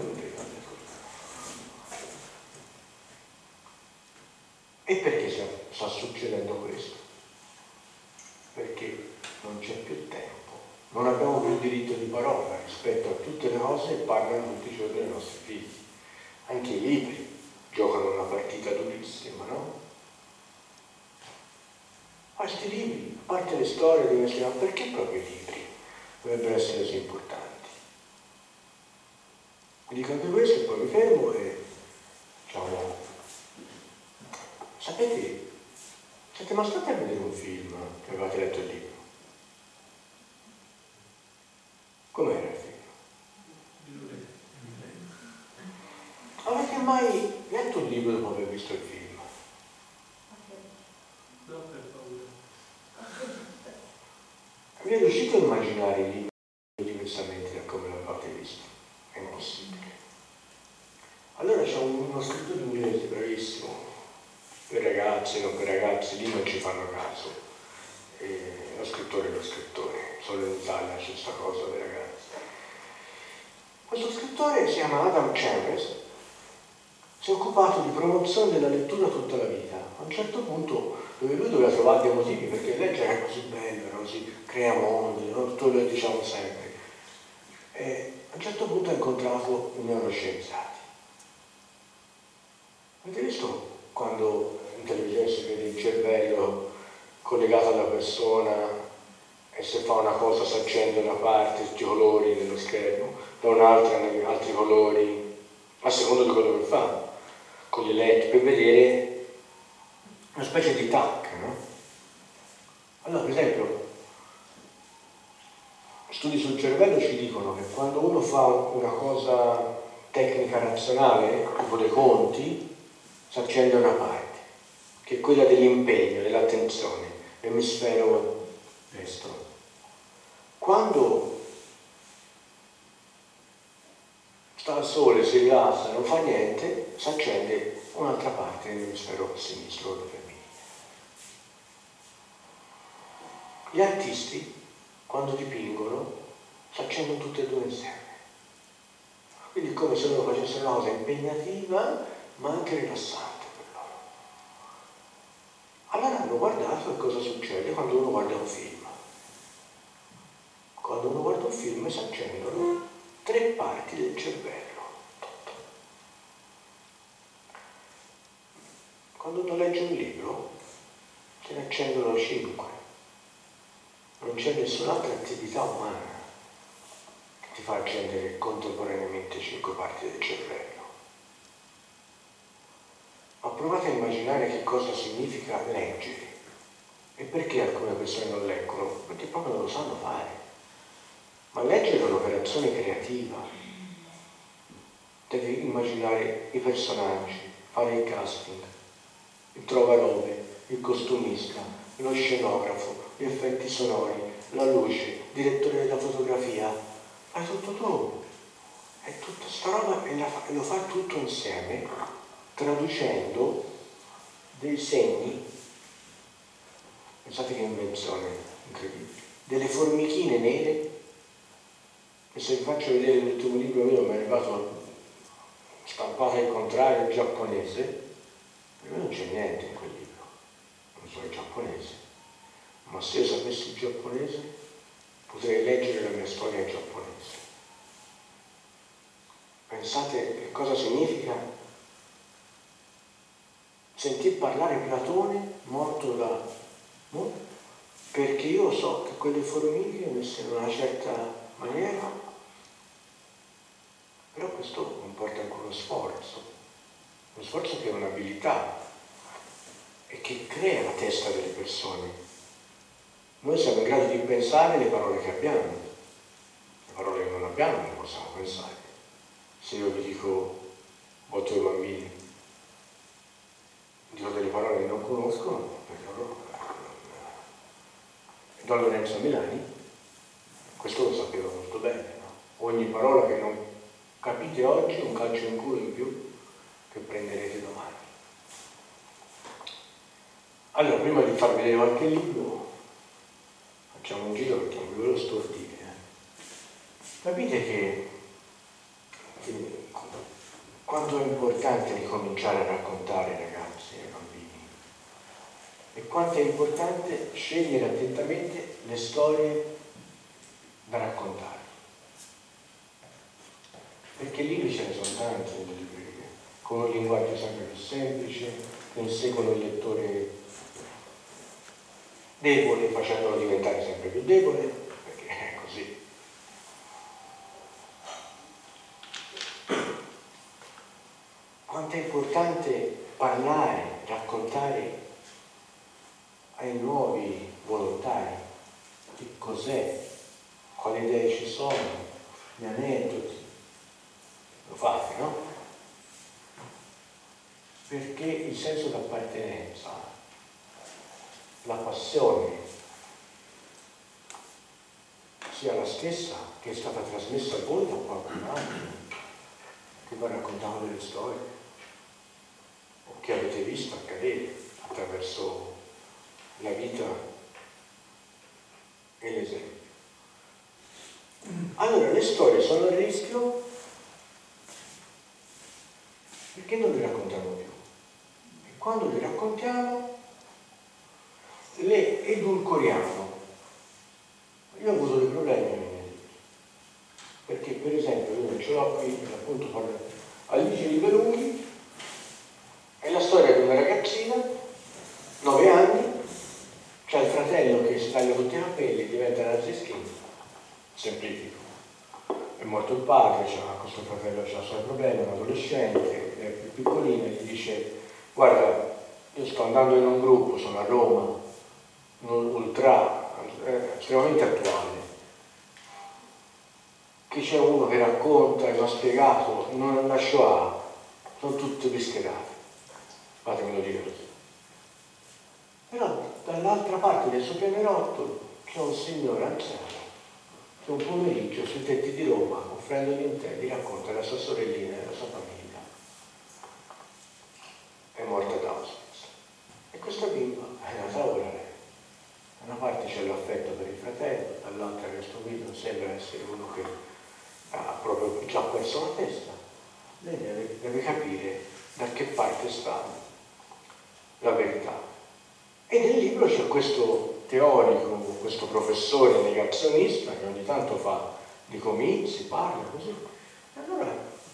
E perché sta succedendo questo? Perché non c'è più tempo, non abbiamo più diritto di parola rispetto a tutte le cose che parlano tutti i giorni dei nostri figli. Anche i libri giocano una partita durissima, no? Questi libri, a parte le storie di questi, ma perché proprio i libri dovrebbero essere così importanti? Mi dico anche questo e poi mi fermo e diciamo, sapete, siete mai stati a vedere un film che avevate letto il libro? Com'era il film? Avete mai letto un libro dopo aver visto il film? No, per paura. Vi è riuscito a immaginare il libro diversamente da come l'avete visto? È impossibile. Allora c'è uno scrittore inglese bravissimo, per ragazzi, non per ragazzi, lì non ci fanno caso. Lo scrittore è lo scrittore, solo in Italia c'è questa cosa dei ragazzi. Questo scrittore si chiama Adam Chambers, si è occupato di promozione della lettura tutta la vita. A un certo punto dove lui doveva trovare dei motivi, perché leggere è così bello, era così, crea mondi, no? Tutto lo diciamo sempre. E a un certo punto ha incontrato i neuroscienziati. Avete visto quando in televisione si vede il cervello collegato alla persona e se fa una cosa si accende una parte, tutti i colori dello schermo, da un'altra altri colori, a seconda di quello che fa, con gli LED, per vedere una specie di tac, no? Allora, per esempio, studi sul cervello ci dicono che quando uno fa una cosa tecnica razionale, tipo dei conti, si accende una parte, che è quella dell'impegno, dell'attenzione, l'emisfero destro. Quando sta al sole, si rilassa, non fa niente, si accende un'altra parte dell'emisfero sinistro o femminile. Gli artisti, quando dipingono, si accendono tutte e due insieme. Quindi è come se loro facessero una cosa impegnativa, ma anche rilassante per loro. Allora hanno guardato che cosa succede quando uno guarda un film. Quando uno guarda un film si accendono 3 parti del cervello. Quando uno legge un libro se ne accendono 5. Non c'è nessun'altra attività umana che ti fa accendere contemporaneamente 5 parti del cervello. Ma provate a immaginare che cosa significa leggere e perché alcune persone non leggono, perché proprio non lo sanno fare. Ma leggere è un'operazione creativa. Devi immaginare i personaggi, fare il casting, il trovarove, il costumista, lo scenografo, gli effetti sonori, la luce, il direttore della fotografia. Fai tutto tu. E tutta sta roba lo fai tutto insieme, traducendo dei segni. Pensate che invenzione incredibile. Delle formichine nere. E se vi faccio vedere l'ultimo libro mio, mi è arrivato stampato al contrario il giapponese, per me non c'è niente in quel libro, non so il giapponese, ma se io sapessi il giapponese potrei leggere la mia storia in giapponese. Pensate che cosa significa sentir parlare Platone morto da... no? Perché io so che quelle formiche messe in una certa maniera, però questo comporta anche uno sforzo che è un'abilità e che crea la testa delle persone. Noi siamo in grado di pensare le parole che abbiamo, le parole che non abbiamo non le possiamo pensare. Se io vi dico, ho 2 bambini, dico delle parole che non conoscono, per loro Don Lorenzo Milani, questo lo sapeva molto bene, no? Ogni parola che non capite oggi, un calcio in culo in più che prenderete domani. Allora, prima di farvi vedere qualche libro, facciamo un giro perché non ve lo stordire. Capite che quanto è importante ricominciare a raccontare ai ragazzi e ai bambini e quanto è importante scegliere attentamente le storie da raccontare, perché libri ce ne sono tanti nelle librerie, con un linguaggio sempre più semplice, che inseguono il lettore debole, facendolo diventare sempre più debole, perché è così. Quanto è importante parlare, raccontare ai nuovi volontari che cos'è, quali idee ci sono, gli aneddoti. Lo fate, no? Perché il senso d'appartenenza, la passione, sia la stessa che è stata trasmessa a voi da qualcun altro che vi ha raccontato delle storie o che avete visto accadere attraverso la vita e l'esempio. Allora le storie sono a rischio perché non le raccontiamo più e quando le raccontiamo le edulcoriamo. Io ho avuto dei problemi nei miei libri, perché per esempio io ce l'ho qui appunto Alice Libelunghi, è la storia di una ragazzina, 9 anni, c'ha il fratello che si taglia tutti i capelli, diventa Nazischini, semplifico. È morto il padre, questo fratello ha i suoi problemi, è un adolescente, è più piccolino, gli dice: guarda, io sto andando in un gruppo, sono a Roma, un ultra, estremamente attuale, che c'è uno che racconta e mi ha spiegato, non la Shoah, sono tutte bischerate, fatemelo dire così. Però dall'altra parte del suo pianerottolo c'è un signore anziano che un pomeriggio sui tetti di Roma, offrendo gli racconta la sua sorellina e la sua famiglia. È morta ad Auschwitz. E questa bimba è nata ora lei. Da una parte c'è l'affetto per il fratello, dall'altra questo video sembra essere uno che ha proprio già perso la testa. Lei deve capire da che parte sta la verità. E nel libro c'è questo teorico, questo professore negazionista che ogni tanto fa di comizi, parla così. E allora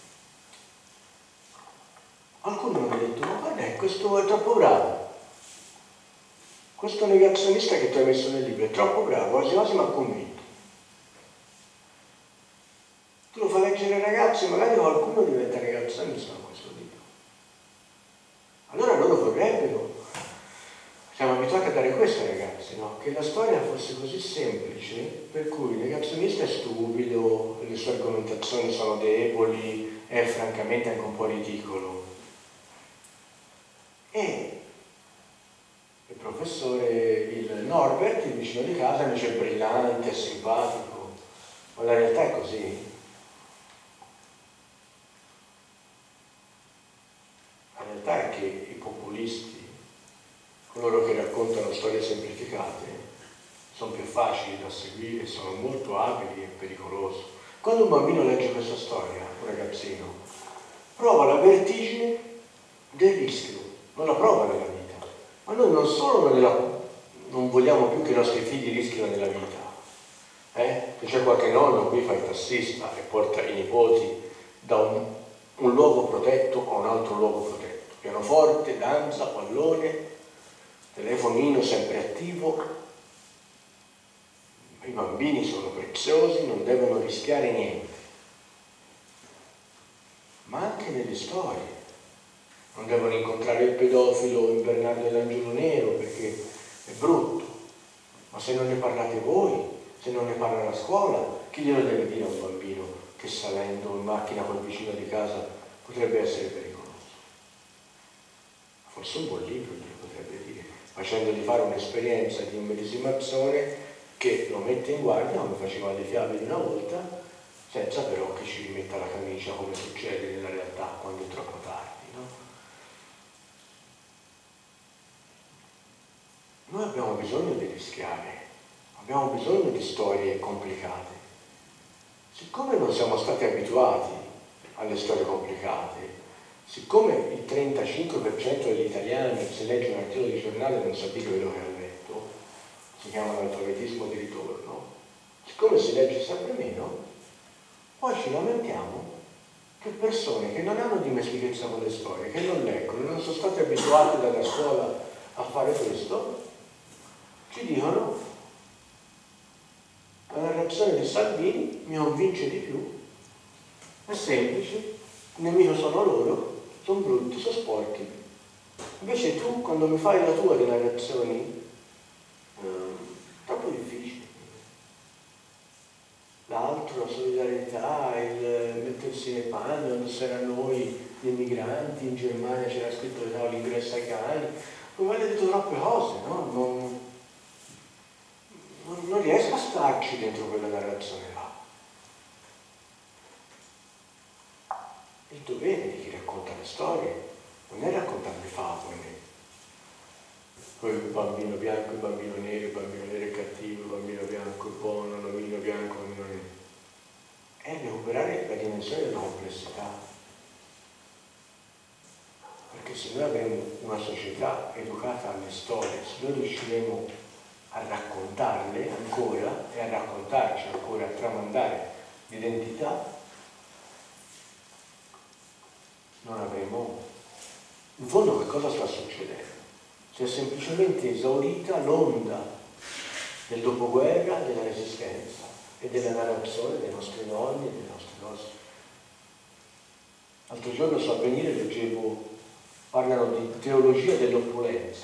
alcuni mi hanno detto: ma guarda, questo è troppo bravo. Questo negazionista che ti hai messo nel libro è troppo bravo, quasi quasi mi ha convinto. Tu lo fai leggere ai ragazzi, magari qualcuno diventa negazionista con questo libro. Allora loro vorrebbero. Siamo abituati a dare questo ai ragazzi, no? Che la storia fosse così semplice, per cui il negazionista è stupido, le sue argomentazioni sono deboli, è francamente anche un po' ridicolo. E il professore, il Norbert, il vicino di casa, invece è brillante, simpatico, ma la realtà è così. La realtà è che i populisti, coloro che raccontano storie semplificate, sono più facili da seguire, sono molto abili e pericolosi. Quando un bambino legge questa storia, un ragazzino, prova la vertigine del rischio, non la prova nella vita. Ma noi non solo non vogliamo più che i nostri figli rischino nella vita, che c'è qualche nonno qui fa il tassista e porta i nipoti da un luogo protetto a un altro luogo protetto, pianoforte, danza, pallone, telefonino sempre attivo. I bambini sono preziosi, non devono rischiare niente. Ma anche nelle storie. Non devono incontrare il pedofilo in Bernardo e l'Angelo Nero perché è brutto. Ma se non ne parlate voi, se non ne parla la scuola, chi glielo deve dire a un bambino che salendo in macchina col vicino di casa potrebbe essere pericoloso? Forse un buon libro glielo potrebbe dire, facendogli fare un'esperienza di immedesimazione che lo mette in guardia come faceva Le fiabe di una volta, senza però che ci rimetta la camicia come succede nella realtà quando è troppo tardi, no? Noi abbiamo bisogno di rischiare, abbiamo bisogno di storie complicate. siccome non siamo stati abituati alle storie complicate, siccome il 35% degli italiani, se legge un articolo di giornale, non sa di quello che ha letto, si chiama l'alfabetismo di ritorno, siccome si legge sempre meno, poi ci lamentiamo che persone che non hanno dimestichezza con le storie, che non leggono, non sono state abituate dalla scuola a fare questo, ci dicono: la narrazione di Salvini mi convince di più, è semplice, il nemico sono loro, sono brutti, sono sporchi. Invece tu, quando mi fai la tua di narrazioni, troppo difficile. L'altro, la solidarietà, il mettersi nei panni, quando c'erano noi gli emigranti, in Germania c'era scritto che no, l'ingresso ai cani, come avete detto troppe cose, no? Non riesco a starci dentro quella narrazione là. Il dovere di chi racconta le storie non è raccontare le favole, poi il bambino bianco, il bambino nero è cattivo, il bambino bianco è buono, il bambino bianco è bambino nero. È recuperare la dimensione della complessità. Perché se noi avremo una società educata alle storie, se noi riusciremo a raccontarle ancora e a raccontarci ancora, a tramandare l'identità, non avremo. In fondo che cosa sta succedendo? Si è semplicemente esaurita l'onda del dopoguerra, della resistenza e della narrazione dei nostri nonni e dei nostri nonni. L'altro giorno su Avvenire leggevo, parlano di teologia dell'opulenza.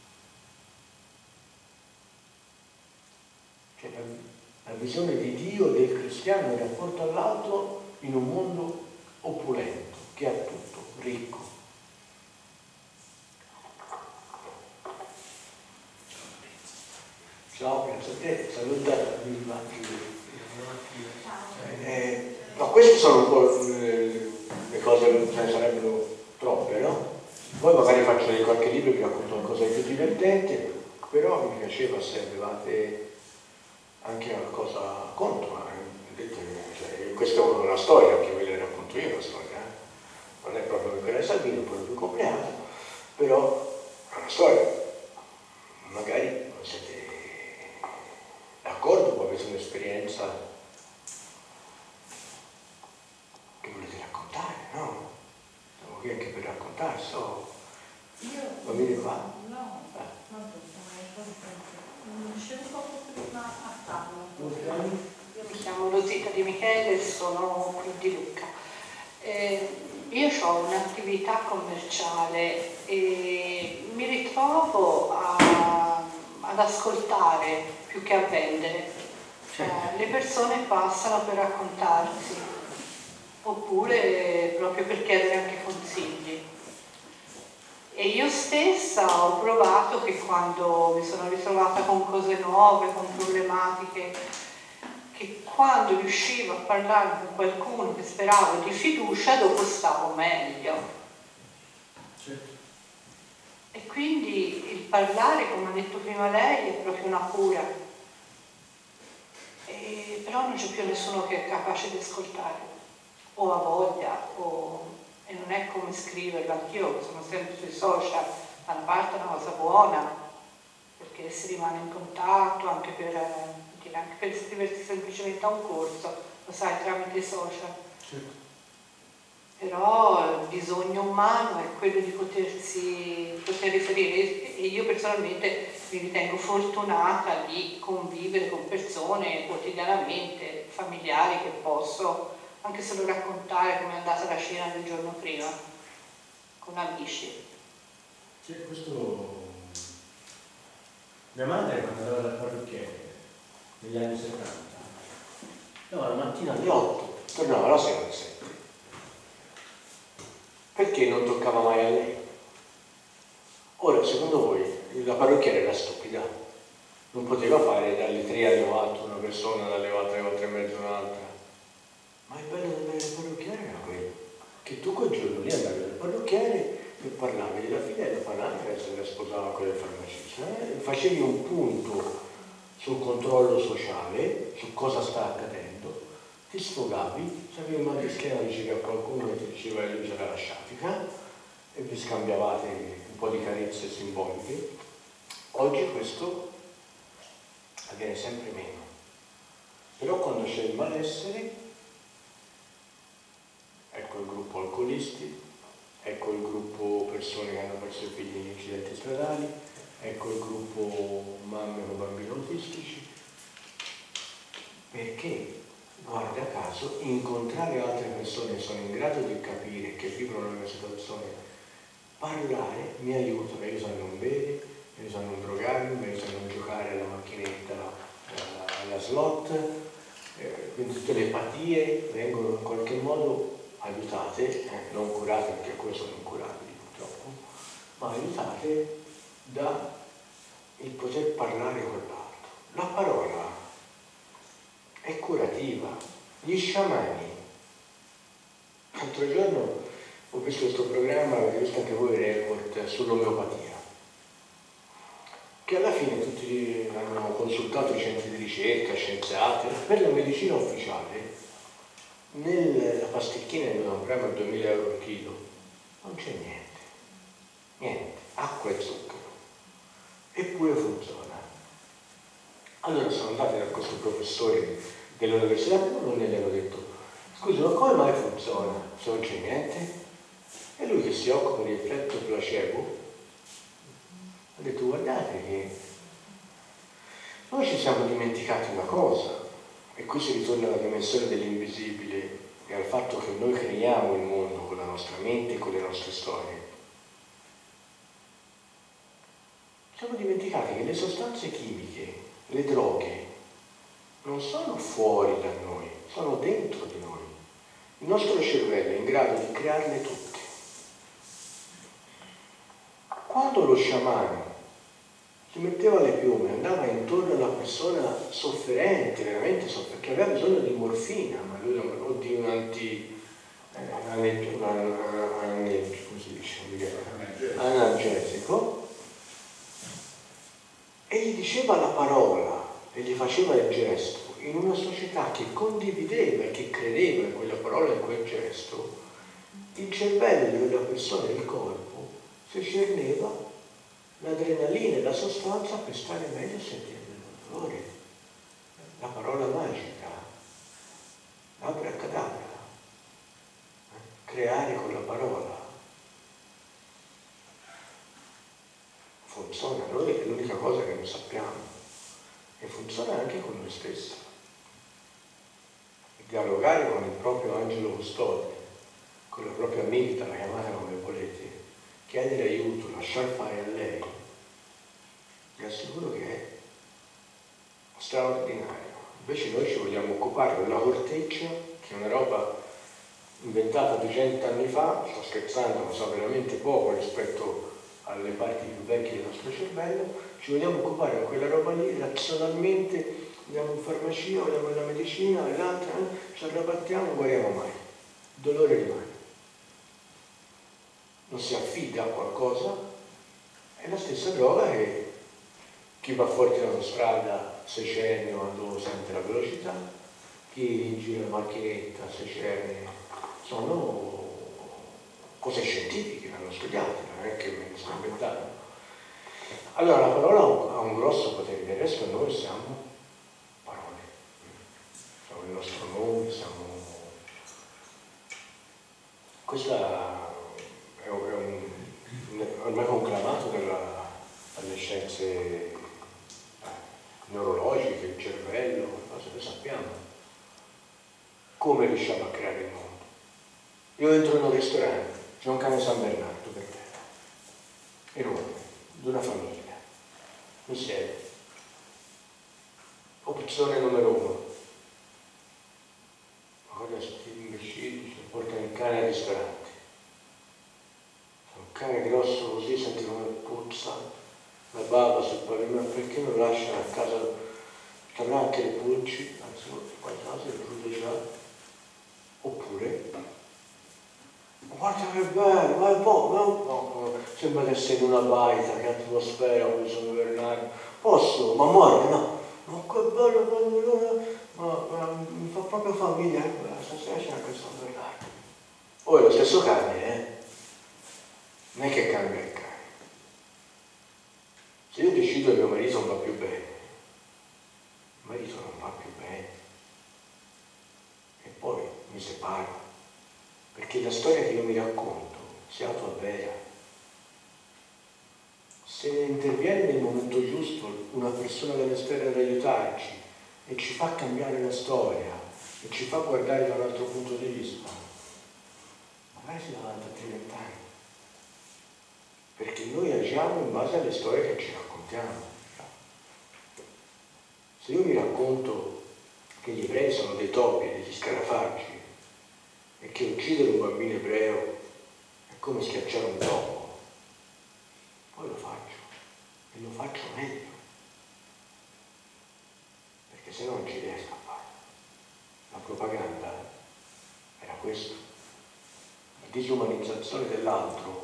Cioè la visione di Dio e del cristiano in rapporto all'altro in un mondo opulento, che ha tutto, ricco. Ciao, grazie a te, saluta Vilma. Ma queste sono un po' le cose, ce ne sarebbero troppe, no? Poi magari faccio vedere qualche libro, vi racconto qualcosa di più divertente, però mi piaceva se avevate anche qualcosa contro. Cioè, questa è una storia, anche ve la racconto io la storia. Non è proprio quella di Salvini, un po' più complicata, però è una storia. Magari non siete d'accordo o avete un'esperienza che volete raccontare, no? Siamo qui anche per raccontare, va bene qua? No, non c'è un po' prima a tavola. Io mi chiamo Rosita Di Michele e sono qui di Lucca. Io ho un'attività commerciale e mi ritrovo ad ascoltare più che a vendere. Cioè, le persone passano per raccontarsi oppure proprio per chiedere anche consigli. E io stessa ho provato che quando mi sono ritrovata con cose nuove, con problematiche, che quando riuscivo a parlare con qualcuno che speravo di fiducia, dopo stavo meglio. Certo. E quindi il parlare, come ha detto prima lei, è proprio una cura. Però non c'è più nessuno che è capace di ascoltare, o ha voglia, e non è come scriverlo. Anch'io sono sempre sui social, da una parte è una cosa buona, perché si rimane in contatto, anche per iscriversi semplicemente a un corso, lo sai, tramite i social. Certo. Però il bisogno umano è quello di poter riferire, e io personalmente mi ritengo fortunata di convivere con persone quotidianamente, familiari, che posso anche solo raccontare come è andata la cena del giorno prima, con amici. C'è questo... Mia madre quando andava dal parrucchiere, negli anni 70, no, la mattina alle 8, Tornava la sera alle 7. Perché non toccava mai a lei? Ora, secondo voi, la parrucchiera era stupida? Non poteva fare dalle 3 alle 4 una persona, dalle 4 alle 4 e mezza un'altra? Ma il bello del parrucchiere era quello, che tu quel giorno lì andavi dal parrucchiere e parlavi della figlia, parlavi che se la sposava con il farmacista, facevi un punto sul controllo sociale, su cosa sta accadendo, ti ti sfogavi, se avevi mal di schiena dicevi a qualcuno e ti diceva che lui c'era la sciatica e vi scambiavate un po' di carezze simboliche. Oggi questo avviene sempre meno. Però quando c'è il malessere, ecco il gruppo alcolisti, ecco il gruppo persone che hanno perso i figli in incidenti stradali, ecco il gruppo mamme con bambini autistici, perché, guarda caso, incontrare altre persone che sono in grado di capire che vivono la mia situazione, parlare mi aiuta, mi aiuta a non bere, mi aiuta a non drogarmi, mi aiuta a non giocare alla macchinetta, alla slot, quindi tutte le empatie vengono in qualche modo aiutate, non curate perché alcune sono incurabili purtroppo, ma aiutate da il poter parlare con l'altro. La parola è curativa. Gli sciamani, l'altro giorno ho visto questo programma, avete visto anche voi Report, sull'omeopatia, che alla fine tutti hanno consultato i centri di ricerca, scienziati. Per la medicina ufficiale nella pasticchina di un grammo a 2000 euro al chilo non c'è niente, acqua e zucchero, eppure funziona. Allora sono andati da questo professore dell'università e gli hanno detto: scusi, ma come mai funziona se non c'è niente? E lui, che si occupa di effetto placebo, ha detto: guardate che noi ci siamo dimenticati una cosa, e qui si ritorna alla dimensione dell'invisibile e al fatto che noi creiamo il mondo con la nostra mente e con le nostre storie. Ci siamo dimenticati che le sostanze chimiche, le droghe, non sono fuori da noi, sono dentro di noi. Il nostro cervello è in grado di crearle tutte. Quando lo sciamano si metteva le piume, andava intorno alla persona sofferente, veramente sofferente, che aveva bisogno di morfina, ma lui o di un analgesico, e gli diceva la parola e gli faceva il gesto in una società che condivideva e che credeva in quella parola e in quel gesto. Il cervello della persona e il corpo si cerneva l'adrenalina e la sostanza per stare meglio e sentire il dolore. La parola magica, abracadabra, creare con la parola. Funziona, noi è l'unica cosa che non sappiamo, e funziona anche con noi stessi. Dialogare con il proprio angelo custode, con la propria amigdala, chiamata come volete, chiedere aiuto, lasciar fare a lei, vi assicuro che è straordinario. Invece noi ci vogliamo occupare della corteccia, che è una roba inventata 200 anni fa, sto scherzando, ma so veramente poco rispetto alle parti più vecchie del nostro cervello. Ci vogliamo occupare di quella roba lì, razionalmente, andiamo in farmacia, andiamo nella medicina, nell'altra, ci arrabattiamo, non guariamo mai. Il dolore rimane. Non si affida a qualcosa, è la stessa droga che chi va forte in autostrada si cerne quando sente la velocità, chi gira la macchinetta si cerne, sono cose scientifiche, l'hanno studiate, non è che me ne sto inventando. Allora la parola ha un grosso potere, del resto noi siamo parole, siamo il nostro nome, siamo... Questa è ormai conclamato dalle scienze neurologiche, il cervello, lo sappiamo. Come riusciamo a creare il mondo? Io entro in un ristorante, c'è un cane San Bernardo per terra, enorme, di una famiglia, mi siedo. Opzione numero 1. Guarda questi imbecilli, ci portano il cane al ristorante. Un cane grosso così, senti come puzza, la bava sul pavimento, perché non lasciano a casa, ci avrà anche le pulci, anzi qualcosa, le pulci già. Oppure, guarda che bello, ma un po', sembra che sei in una baita, che atmosfera, qui sono Bernardo. Posso? Ma muore, no? Ma che bello, mi fa proprio famiglia, stasera c'è anche questo Bernardo. Ora lo stesso cane, non è che cambia il cane. Se io decido che mio marito non va più bene, il marito non va più bene, e poi mi separo, perché la storia che io mi racconto si autoavvera. Se interviene nel momento giusto una persona dall'esterno ad aiutarci e ci fa cambiare la storia e ci fa guardare da un altro punto di vista, magari si davanti a 30 anni, perché noi agiamo in base alle storie che ci raccontiamo. Se io mi racconto che gli ebrei sono dei topi e degli scarafaggi e che uccidere un bambino ebreo è come schiacciare un topo, poi lo faccio e lo faccio meglio, perché se no non ci riesco a fare. La propaganda era questo, la disumanizzazione dell'altro,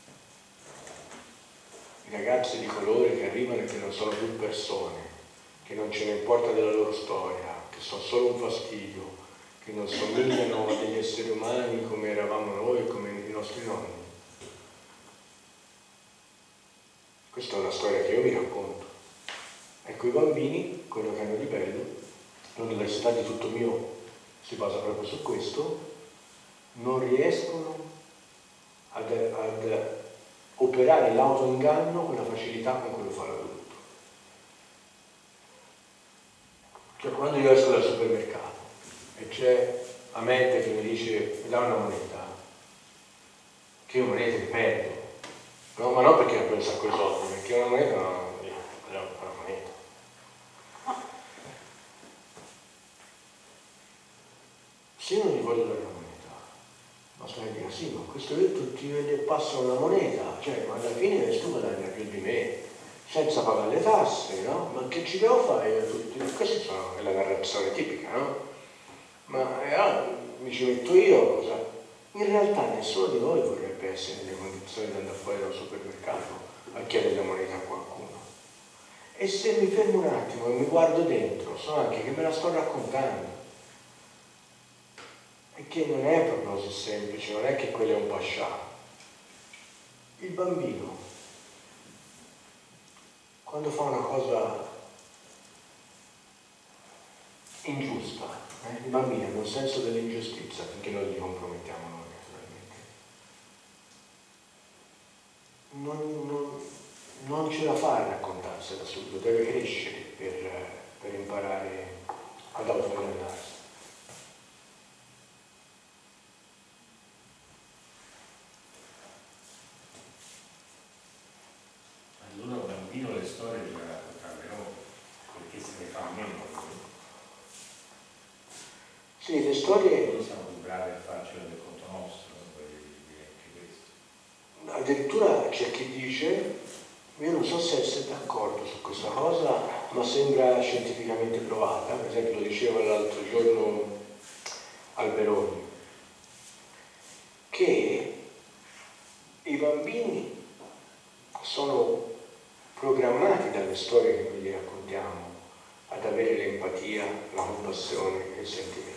i ragazzi di colore che arrivano e che non sono più persone, che non ce ne importa della loro storia, che sono solo un fastidio, che non somigliano a degli esseri umani come eravamo noi e come i nostri nonni. Questa è una storia che io mi racconto. Ecco, i bambini, quello che hanno di bello, l'università di tutto mio si basa proprio su questo, non riescono ad operare l'autoinganno con la facilità con cui lo fa l'adulto. Cioè, quando io esco dal supermercato e c'è a mente che mi dice mi dà una moneta, che io monete le perdo, no? Ma non perché ho preso un sacco di soldi, perché una moneta no, è una moneta. Se io non gli voglio dare una moneta, basta dire sì, ma questo detto ti vede passa una moneta, cioè, ma alla fine tu guadagni più di me, senza pagare le tasse, no? Ma che ci devo fare io a tutti? Questa è la narrazione tipica, no? Ma mi ci metto io, cosa? In realtà nessuno di noi vorrebbe essere nelle condizioni di andare fuori da un supermercato a chiedere la moneta a qualcuno. E se mi fermo un attimo e mi guardo dentro, so anche che me la sto raccontando. E che non è proprio così semplice, non è che quello è un pascià. Il bambino, quando fa una cosa ingiusta, i bambini hanno un senso dell'ingiustizia finché noi li compromettiamo noi, naturalmente. Non ce la fa a raccontarsi da subito, deve crescere per imparare ad autoingannarsi. Allora un bambino le storie bisogna raccontarle noi, perché se ne fa meno. Sì, le storie... Noi siamo più bravi a farcelo del conto nostro, anche questo. Addirittura c'è chi dice, io non so se siete d'accordo su questa cosa, ma sembra scientificamente provata, per esempio lo diceva l'altro giorno Alberoni, che i bambini sono programmati dalle storie che noi gli raccontiamo ad avere l'empatia, la compassione e il sentimento.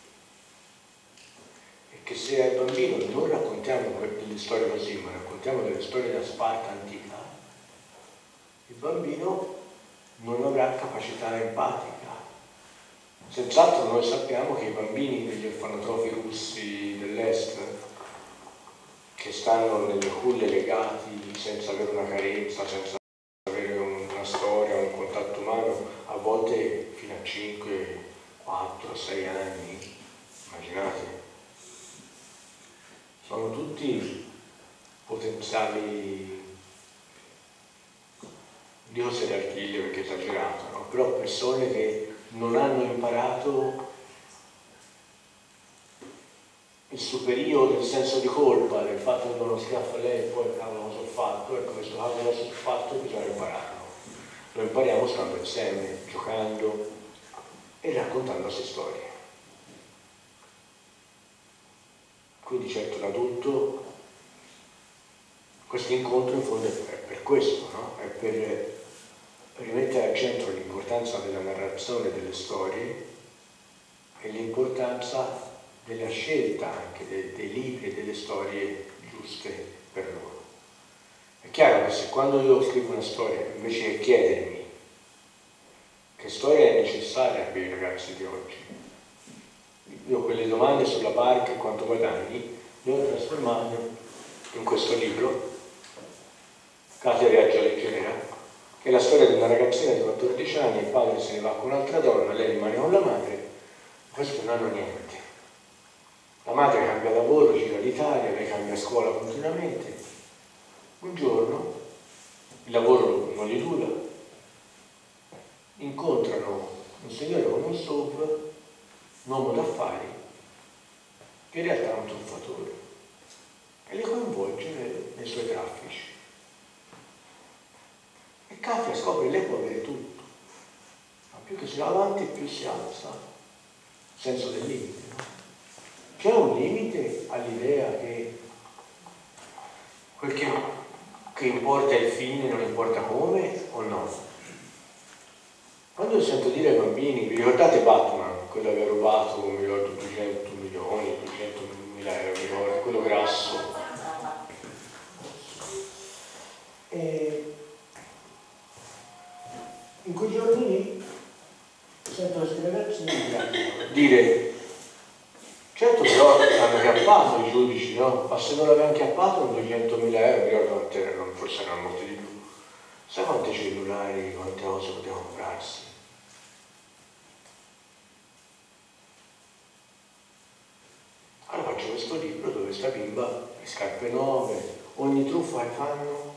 E che se al bambino non raccontiamo delle storie così, ma raccontiamo delle storie da Sparta antica, il bambino non avrà capacità empatica. Senz'altro noi sappiamo che i bambini degli orfanotrofi russi dell'est, che stanno nelle culle legati senza avere una carenza, senza avere una storia, un contatto umano, a volte fino a 5, 4, 6 anni, immaginate, sono tutti potenziali, dico serial killer perché è esagerato, no? Però persone che non hanno imparato il superio del senso di colpa, del fatto che non schiaffo a lei e poi cavolo cosa ho fatto, ecco questo cavolo cosa ho fatto bisogna impararlo. Lo impariamo stando insieme, giocando e raccontandosi storie. Quindi certo l'adulto, questo incontro in fondo è per questo, no? È per rimettere al centro l'importanza della narrazione delle storie e l'importanza della scelta anche dei libri e delle storie giuste per loro. È chiaro che se quando io scrivo una storia, invece che chiedermi che storia è necessaria per i ragazzi di oggi, io quelle domande sulla barca e quanto guadagni le ho trasformate in questo libro, Katia viaggia leggera, che è la storia di una ragazzina di 14 anni, il padre se ne va con un'altra donna, lei rimane con la madre, questo non hanno niente. La madre cambia lavoro, gira l'Italia, lei cambia scuola continuamente. Un giorno, il lavoro non gli dura, incontrano un signore con un SUV, un uomo d'affari, che in realtà è un truffatore, e li coinvolge nei suoi traffici. E Katia scopre che lei può avere tutto, ma più che si va avanti più si alza il senso del limite, no? C'è un limite all'idea che quel che importa è il fine, non importa come o no? Quando io sento dire ai bambini, vi ricordate Batman, quello che aveva rubato, mi ricordo, 200 milioni, 200.000 euro, mi ricordo, quello grasso. E in quei giorni lì sento questi ragazzini dire: certo, però hanno chiappato i giudici, no? Ma se non l'avevano chiappato con 200.000 euro, mi ricordo quante erano, forse erano molti di più. Sai quanti cellulari, quante cose potevano comprarsi? Allora faccio questo libro dove sta bimba, le scarpe nuove, ogni truffa che fanno,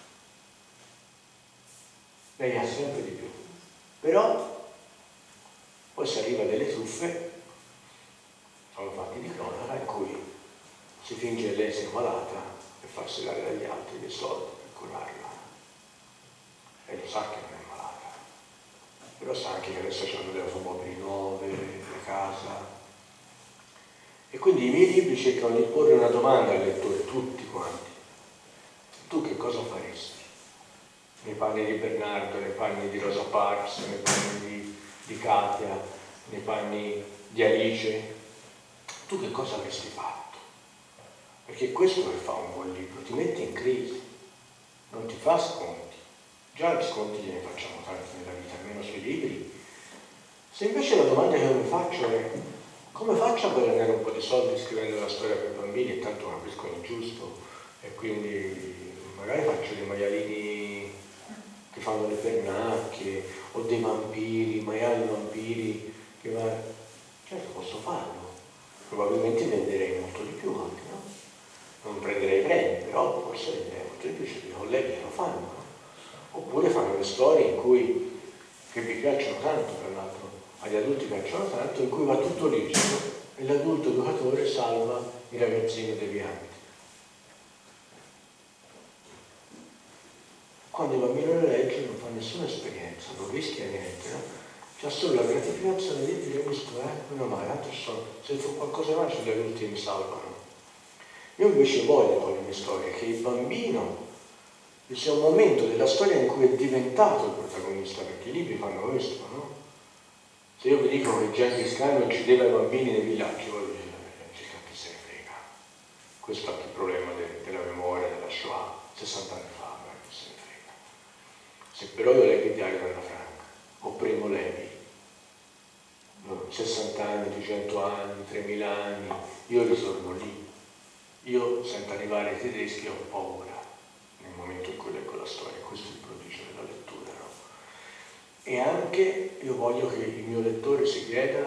lei ha sempre di più. Però poi si arriva a delle truffe, sono fatti di cronaca, in cui si finge che lei sia malata per farsi dare dagli altri dei soldi per curarla. E lo sa che non è malata, però sa anche che adesso c'hanno delle automobili nuove, la casa. E quindi i miei libri cercano di porre una domanda al lettore, tutti quanti. Tu che cosa faresti? Nei panni di Bernardo, nei panni di Rosa Parks, nei panni di Katia, nei panni di Alice? Tu che cosa avresti fatto? Perché questo che fa un buon libro, ti mette in crisi, non ti fa sconti. Già gli sconti ne facciamo tanti nella vita, almeno sui libri. Se invece la domanda che io mi faccio è: come faccio a guadagnare un po' di soldi scrivendo una storia per bambini e tanto capiscono il giusto, e quindi magari faccio dei maialini che fanno le pernacchie, o dei vampiri, maiali vampiri che va... Certo, posso farlo. Probabilmente venderei molto di più anche, no? Non prenderei premi, però forse venderei molto di più, c'è dei colleghi che lo fanno, no? Oppure fanno le storie in cui, che mi piacciono tanto, tra l'altro, agli adulti piacciono tanto, in cui va tutto licito e l'adulto educatore salva i ragazzini devianti. Quando il bambino lo legge non fa nessuna esperienza, non rischia niente, no? C'ha solo la gratificazione di dire: visto, meno male, tanto se fa qualcosa male gli adulti mi salvano. Io invece voglio con le mie storie che il bambino sia un momento della storia in cui è diventato il protagonista, perché i libri fanno questo, no? Se io vi dico che Gengis Khan uccideva i bambini nei villaggi, voi dite: chi se ne frega. Questo è anche il problema della memoria, della Shoah, 60 anni fa, chi se ne frega. Se però io leggo il diario della Franca, o Primo Levi, 60 anni, 200 anni, 3000 anni, io ritorno lì. Io sento arrivare i tedeschi e ho paura nel momento in cui leggo la storia. Questo è il prodigio della lettura, no? E anche io voglio che il mio lettore si chieda: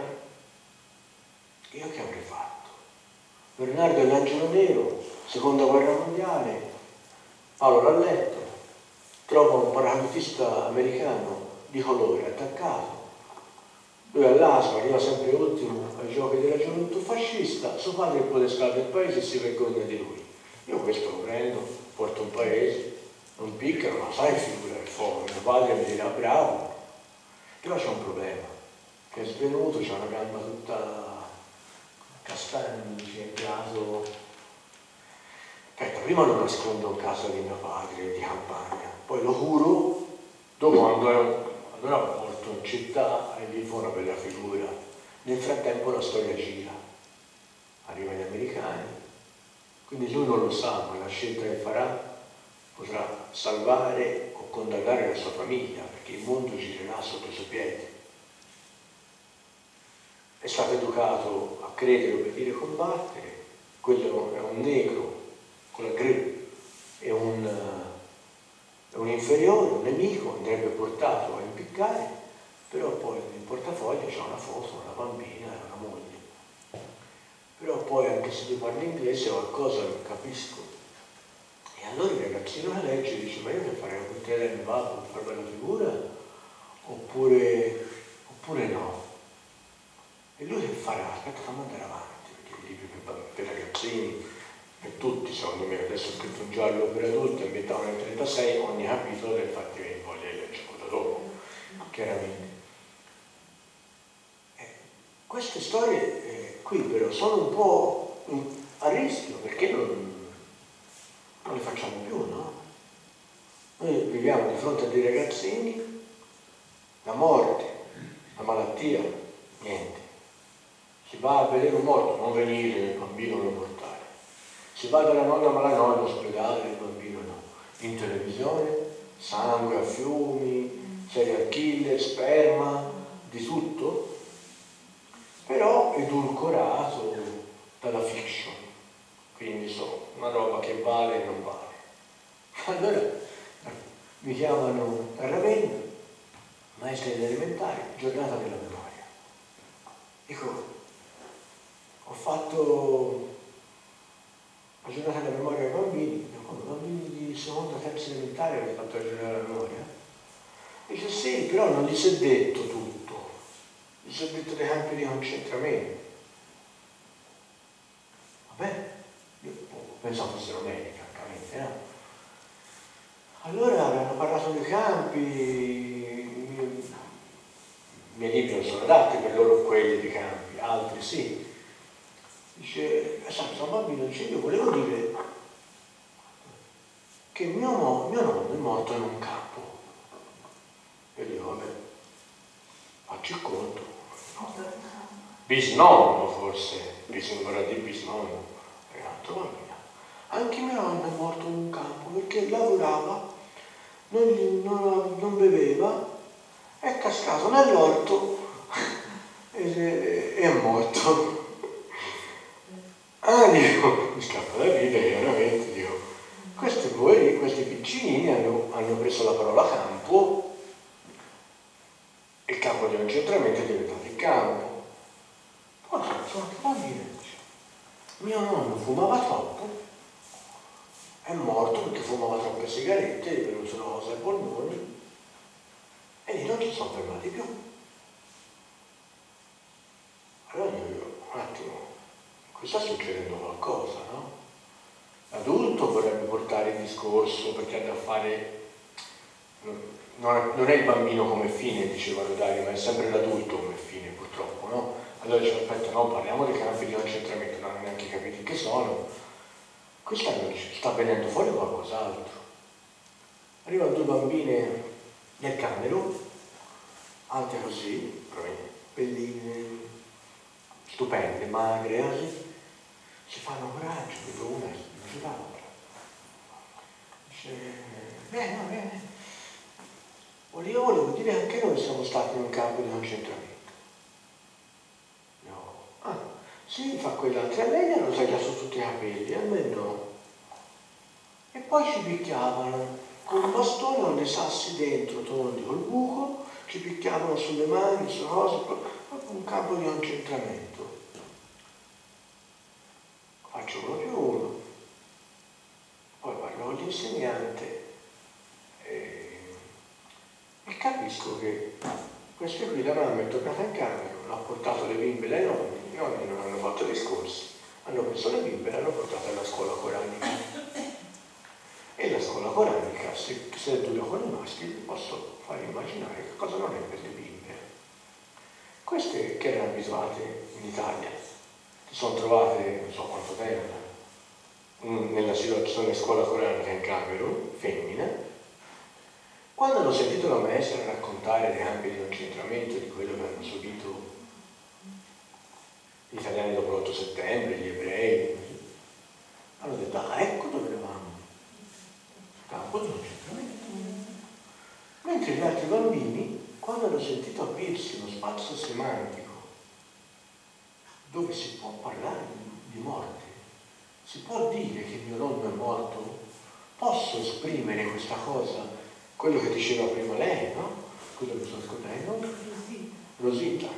io che avrei fatto? Bernardo è l'angelo nero, seconda guerra mondiale, Paolo l'ha letto, trova un paracadutista americano di colore attaccato, lui all'ASMA arriva sempre ultimo ai giochi della gioventù fascista, suo padre è il podescalo del paese e si vergogna di lui. Io questo lo prendo, porto un paese, non piccano, ma sai, figura il fuoco, mio padre mi dirà: bravo. Però c'è un problema, che è svenuto, c'ha una gamba tutta castagna, c'è il naso. Aspetta, prima lo nascondo in casa di mio padre, di campagna, poi lo curo, dopo allora lo porto in città e gli fa una bella figura. Nel frattempo la storia gira, arrivano gli americani, quindi lui non lo sa, ma la scelta che farà potrà salvare o condannare la sua famiglia, perché il mondo girerà sotto i suoi piedi. È stato educato a credere, obbedire, combattere, quello è un negro con la gru, è un inferiore, un nemico, andrebbe portato a impiccare, però poi nel portafoglio c'è una foto, una bambina e una moglie. Però poi anche se tu parli inglese qualcosa lo capisco. E allora il ragazzino la legge e dice: ma io che farei con te mi va per fare bella figura? Oppure no? E lui che farà? Aspetta, fammi andare avanti, perché i libri per ragazzini, per tutti secondo me, adesso ho scritto un giallo per adulti, ambientato nel 36, ogni capitolo del infatti viene voglia di leggerlo da dopo, chiaramente. Queste storie qui però sono un po' a rischio, perché non le facciamo più, no? Noi viviamo di fronte a dei ragazzini, la morte, la malattia, niente. Si va a vedere un morto, non venire, il bambino lo portare. Si va dalla nonna malanoia all'ospedale, il bambino no. In televisione, sangue a fiumi, serial killer, sperma, di tutto, però edulcorato dalla fiction. Quindi sono una roba che vale e non vale. Allora mi chiamano a Ravenna, maestra delle elementari, giornata della memoria. Dico, ho fatto la giornata della memoria ai bambini, come bambini di seconda, terza elementare avete fatto la giornata della memoria? Dice sì, però non gli si è detto tutto, gli si è detto dei campi di concentramento. Vabbè, io pensavo fossero medici, francamente, no? Allora avevano parlato dei campi, i miei libri non sono adatti per loro quelli dei campi, altri sì. Dice, sai, sono bambino, dice, io volevo dire che mio nonno è morto in un campo. E dico, vabbè, faccio il conto. Bisnonno forse, bisogna dire bisnonno, è un altro bambino. Anche mio nonno è morto in un campo perché lavorava, non beveva, è cascato nell'orto e è morto. Ah, dico, mi scappa da ridere, veramente, dico, questi piccinini hanno preso la parola campo e il campo di concentramento è diventato il campo. Poi sono bambini, mio nonno fumava troppo, è morto perché fumava troppe sigarette, gli è venuto una cosa ai polmoni e lì non ci sono fermati più. Allora io, un attimo, qui sta succedendo qualcosa, no? L'adulto vorrebbe portare il discorso perché ha da fare, non è il bambino come fine, diceva Rodari, ma è sempre l'adulto come fine, purtroppo, no? Allora dice, aspetta, no, parliamo dei campi di concentramento, non hanno neanche capito che sono. Quest'anno sta venendo fuori qualcos'altro. Arrivano due bambine nel Camerun, alte così, belline, stupende, magre, così. Si fanno coraggio, vedo una e l'altra. Dice, bene. Io volevo dire anche noi siamo stati in un campo di concentramento. No. Ah, sì, fa quell'altra. A lei gli hanno tagliato tutti i capelli, a me no. E poi ci picchiavano con un bastone con dei sassi dentro, tondi, col buco, ci picchiavano sulle mani, su cose, proprio un campo di concentramento. Faccio proprio uno, poi parlo con l'insegnante e capisco che queste qui la mamma è tornata in camera, ha portato le bimbe dai nonni, i nonni non hanno fatto discorsi, hanno preso le bimbe e le hanno portate alla scuola coranica. E la scuola coranica, se è dura con i maschi, vi posso far immaginare che cosa non è per le bimbe. Queste che erano abituate in Italia, si sono trovate non so quanto tempo nella situazione scuola coranica in Camerun, femmine, quando hanno sentito la maestra raccontare dei campi di concentramento, di quello che hanno subito gli italiani dopo l'8 settembre, gli ebrei, hanno detto, ah, ecco dove eravamo. Campo di concentramento. Mentre gli altri bambini, quando hanno sentito aprirsi uno spazio semantico dove si può parlare di morte, si può dire che mio nonno è morto, posso esprimere questa cosa, quello che diceva prima lei, no? Quello che sto ascoltando, Rosita,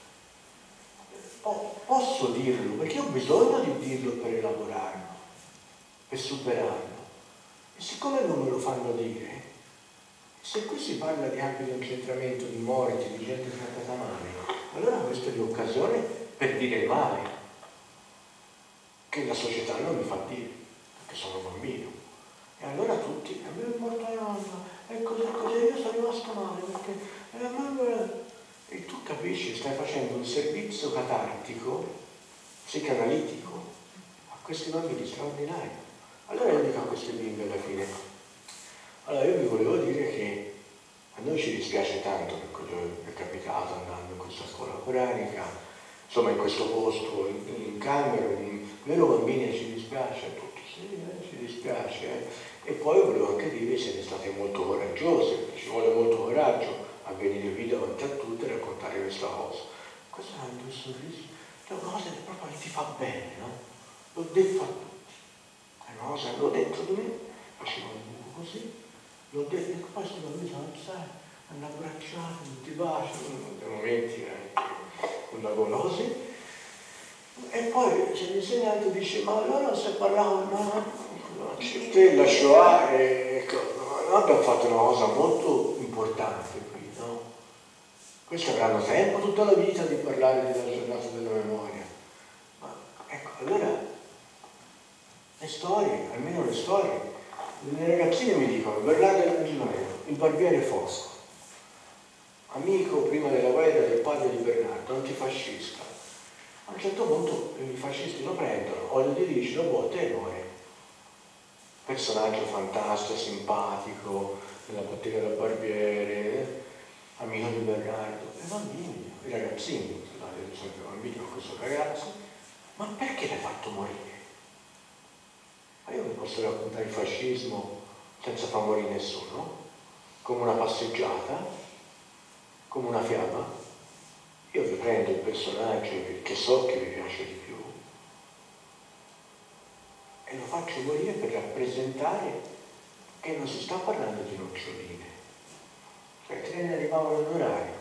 posso dirlo, perché ho bisogno di dirlo per elaborarlo, per superarlo. E siccome non me lo fanno dire, se qui si parla di campi di concentramento, di morti, di gente trattata male, allora questa è l'occasione per dire il male, che la società non mi fa dire, perché sono bambino. E allora tutti, a me è morta la nonna, e così, io sono rimasto male, perché... E tu capisci, stai facendo un servizio catartico, psicanalitico, a questi bambini straordinari. Allora io dico a queste bimbe alla fine, allora io vi volevo dire che a noi ci dispiace tanto per quello che è capitato andando in questa scuola coranica, insomma in questo posto, in Camerun, vero bambini ci dispiace a tutti, sì, ci dispiace. E poi volevo anche dire che siete state molto coraggiose, ci vuole molto coraggio a venire qui davanti a tutti e raccontare questa cosa. Questo è un sorriso, è una cosa che proprio ti fa bene, no? L'ho detto a tutti, è una cosa che l'ho detto di me, facevo un buco così, l'ho detto, e poi sto bambino sai, hanno abbracciato, ti baciano, dei momenti con la gola così. E poi c'è l'insegnante che dice, ma allora se parlavo, te la Shoah e noi abbiamo fatto una cosa molto importante qui, no? Questi avranno tempo tutta la vita di parlare della giornata della memoria. Ma ecco, allora le storie, almeno le storie, le ragazzine mi dicono, Bernardo Angelaio, il barbiere Fosco, amico prima della guerra del padre di Bernardo, antifascista. A un certo punto i fascisti lo prendono, o gli dicono, botte e muore. Personaggio fantastico, simpatico, nella bottega del barbiere, amico di Bernardo. I bambini, i ragazzini, scusate, ad esempio, i bambini con questo ragazzo, ma perché l'hai fatto morire? Ma io vi posso raccontare il fascismo senza far morire nessuno, come una passeggiata, come una fiaba. Io vi prendo il personaggio che so che vi piace di più e lo faccio morire per rappresentare che non si sta parlando di noccioline. Cioè i treni arrivavano in orario,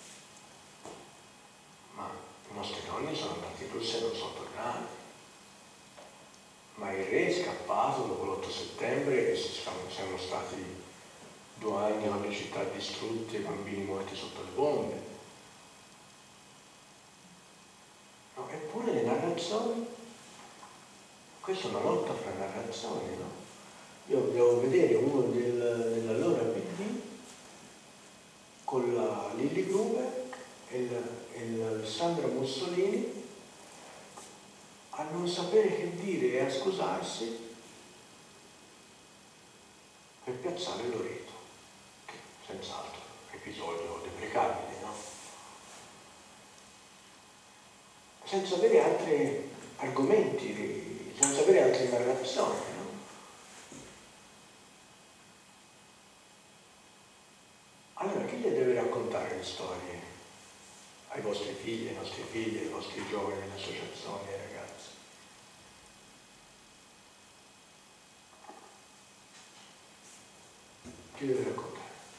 ma i nostri nonni sono andati in Russia e non sono tornati. Ma il re è scappato dopo l'8 settembre e siamo stati 2 anni con le città distrutte e i bambini morti sotto le bombe. No, eppure le narrazioni, questa è una lotta fra narrazioni, no? Io devo vedere uno dell'allora PD con la Lilli Gruber e il Sandra Mussolini a non sapere che dire e a scusarsi per piazzare Loreto, che senz'altro è un episodio deprecabile, no? Senza avere altri argomenti, senza avere altre narrazioni, no? Allora chi le deve raccontare le storie ai vostri figli, ai nostri figli, ai vostri giovani, alle associazioni, ai ragazzi? Chi deve raccontare?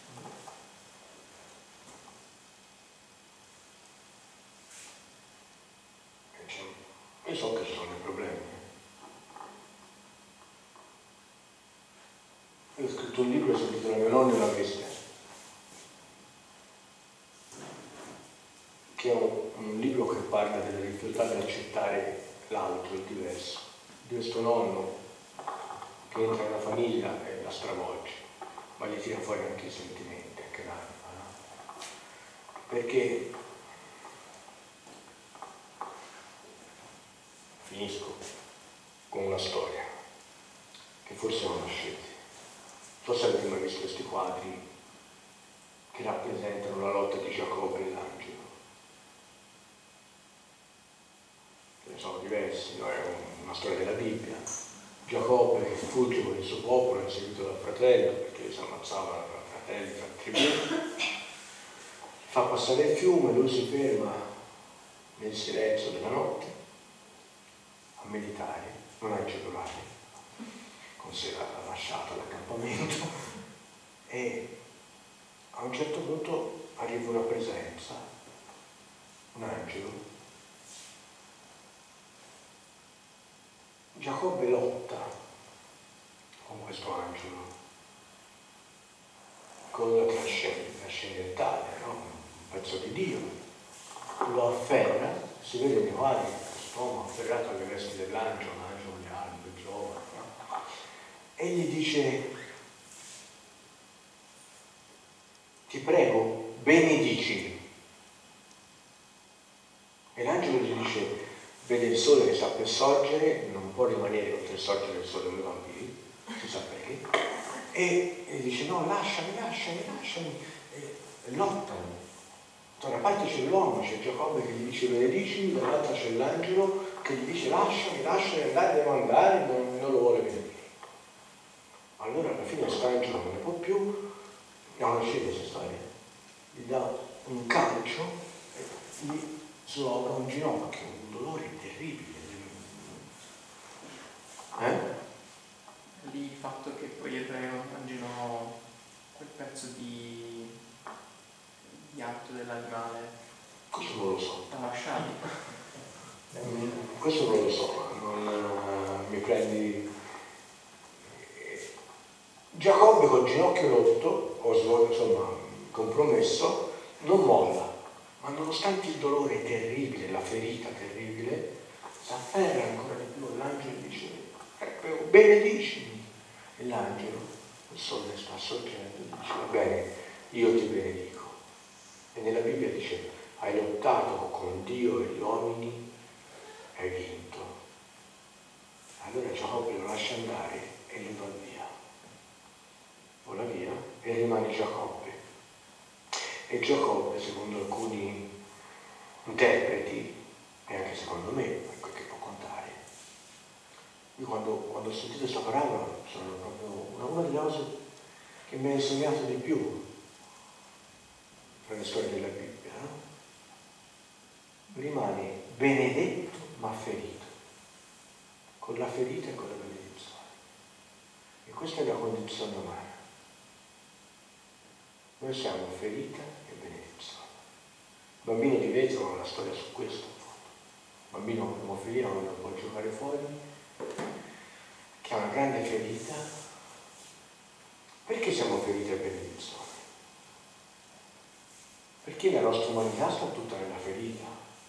Io so che ci sono dei problemi. Io ho scritto un libro che si intitola Mio nonno e la bestia, che è un libro che parla della difficoltà di accettare l'altro, il diverso, di questo nonno che entra nella famiglia e la stravolge, ma gli tira fuori anche i sentimenti, anche l'anima, no? Perché finisco con una storia che forse non conoscete. Non so se avete mai visto questi quadri che rappresentano la lotta di Giacobbe e l'angelo. sono diversi, no? È una storia della Bibbia. Giacobbe che fugge con il suo popolo inseguito dal fratello perché si ammazzavano tra fratelli, tra tribù, fa passare il fiume, lui si ferma nel silenzio della notte a meditare, non ha cellulare, considera lasciato l'accampamento, e a un certo punto arriva una presenza, un angelo. Giacobbe lotta con questo angelo, con la trascendentale, no? Un pezzo di Dio, lo afferra, si vede nei quali quest'uomo afferrato alle vesti dell'angelo, l'angelo gli alberi, giovane, no? E gli dice: ti prego, benedicimi. E l'angelo gli dice: vede il sole che sta per sorgere, non può rimanere oltre il sorgere del sole come i bambini, si sa perché, e gli dice: no, lasciami. E lottano. Da una parte c'è l'uomo, c'è Giacobbe che gli dice benedicimi, dall'altra c'è l'angelo che gli dice lasciami, andare, devo andare, non lo vuole benedire. Allora alla fine quest'angelo non ne può più, non c'è questa storia, gli dà un calcio e gli sloga un ginocchio, un dolore terribile. Lì il fatto che poi gli ebrei mangiano quel pezzo di arto dell'animale. Questo non lo so. Da lasciare. Questo non lo so, non mi prendi. Giacobbe col ginocchio rotto, insomma compromesso, non molla, ma nonostante il dolore terribile, la ferita terribile, si afferra ancora di più all'angelo e dice: benedicimi. E l'angelo, il sole sta sorgendo, dice: va bene, io ti benedico. E nella Bibbia dice: hai lottato con Dio e gli uomini, hai vinto. Allora Giacobbe lo lascia andare e lui va via. Vola via e rimane Giacobbe. E Giacobbe, secondo alcuni interpreti, e anche secondo me, per quel che può contare, io quando ho sentito questa parola sono proprio una delle cose che mi ha insegnato di più tra le storie della Bibbia, no? Rimane benedetto ma ferito, con la ferita e con la benedizione. E questa è la condizione umana. Noi siamo ferita e benedizione. Il bambino di vetro ha una storia su questo. Il bambino emofilia non può giocare fuori, che ha una grande ferita. Perché siamo feriti e benedizione? Perché la nostra umanità sta tutta nella ferita.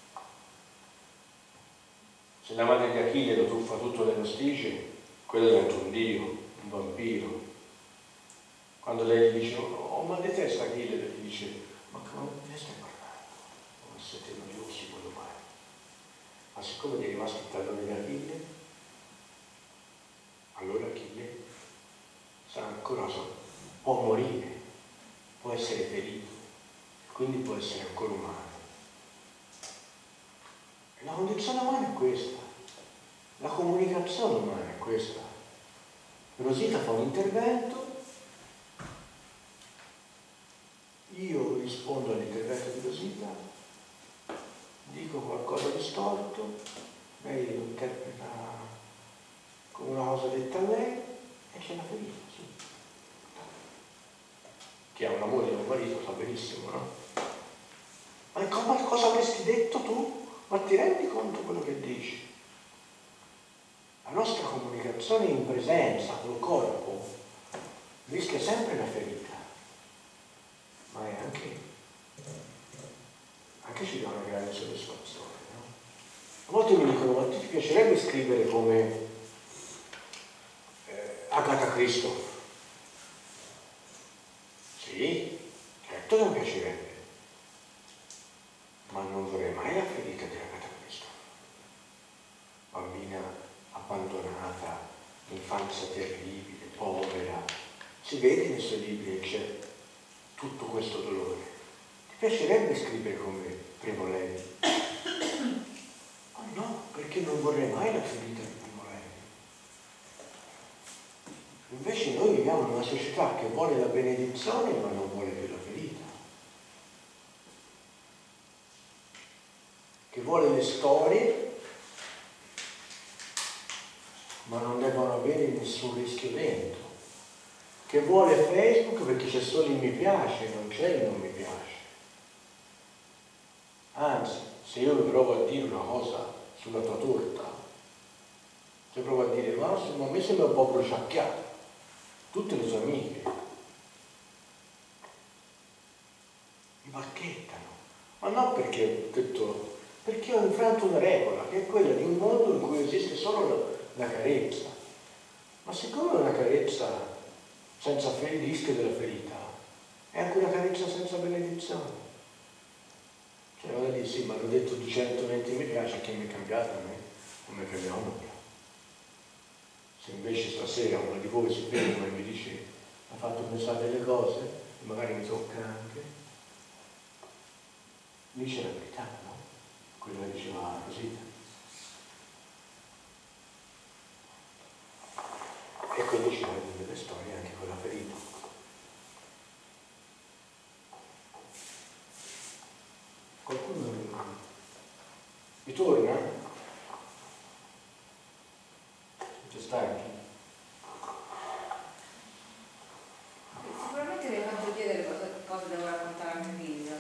Se la madre di Achille lo truffa tutto nello stige, quello diventa un dio, un vampiro. Quando lei gli dice: oh, mal di testa Achille, gli dice: ma che mal di testa stai parlando? Non siete noiosi quello mai. Ma siccome gli è rimasto il tallone di Achille, allora Achille sarà ancora, può morire, può essere ferito, quindi può essere ancora umano. E la condizione umana è questa, la comunicazione umana è questa. Rosita fa un intervento, io rispondo all'intervento di Rosita, dico qualcosa di storto, lei lo interpreta come una cosa detta a lei e c'è la ferita, sì. Chi ha una moglie e un marito sa benissimo, no? Ma cosa avresti detto tu? Ma ti rendi conto quello che dici? La nostra comunicazione in presenza col corpo rischia sempre la ferita, ma è anche ci dà una grande soddisfazione, no? A volte mi dicono: ma ti piacerebbe scrivere come Agatha Christopher? Sì, certo che mi piacerebbe, ma non vorrei mai la ferita di Agatha Christopher. Bambina abbandonata, infanzia terribile, povera. Si vede nei suoi libri che c'è tutto questo dolore. Ti piacerebbe scrivere come Primo Levi? Oh no, perché perché non vorrei mai la ferita di Morelli. Invece noi viviamo in una società che vuole la benedizione ma non vuole più la ferita, che vuole le storie ma non devono avere nessun rischio dentro, che vuole Facebook perché c'è solo il mi piace, non c'è il non mi piace. Anzi, se io mi provo a dire una cosa sulla tua torta, se provo a dire ma a me sembra un po' bruciacchiato, tutte le sue amiche mi bacchettano, ma non perché ho detto, perché ho infranto una regola, che è quella di un mondo in cui esiste solo la carezza. Ma siccome una carezza senza il rischio della ferita è anche una carezza senza benedizione. Cioè vado a dire sì, ma hanno detto 220 mi piace, che mi è cambiato a me, non mi è cambiato nulla. Se invece stasera uno di voi si ferma e mi dice ha fatto pensare delle cose, e magari mi tocca anche, dice la verità, no? Quello che diceva così. E quindi ci vogliono delle storie anche con la ferita. Qualcuno mi torna? Siete stanchi? Sicuramente mi hai fatto chiedere cosa devo raccontare a mio figlio.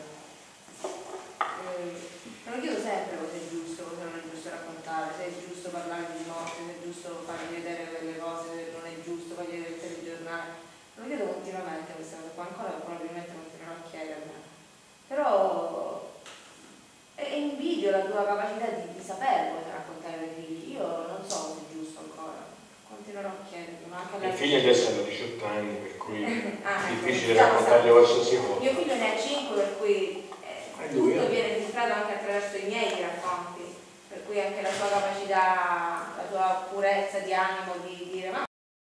Me lo chiedo sempre cosa è giusto, cosa non è giusto raccontare, se è giusto parlare di morte, se è giusto fargli vedere delle cose, se non è giusto fargli vedere il telegiornale. Me lo chiedo continuamente questa cosa qua, ancora probabilmente continuerò a chiedermela. Però invidio la tua capacità di sapere cosa raccontare ai figli. Io non so se è giusto ancora, continuerò a chiedermi. Ma anche I figli adesso hanno 18 anni, per cui è difficile diciamo, raccontargli qualsiasi cosa. Mio figlio ne ha 5, per cui tutto viene filtrato anche attraverso i miei racconti, per cui anche la tua capacità, la tua purezza di animo di dire ma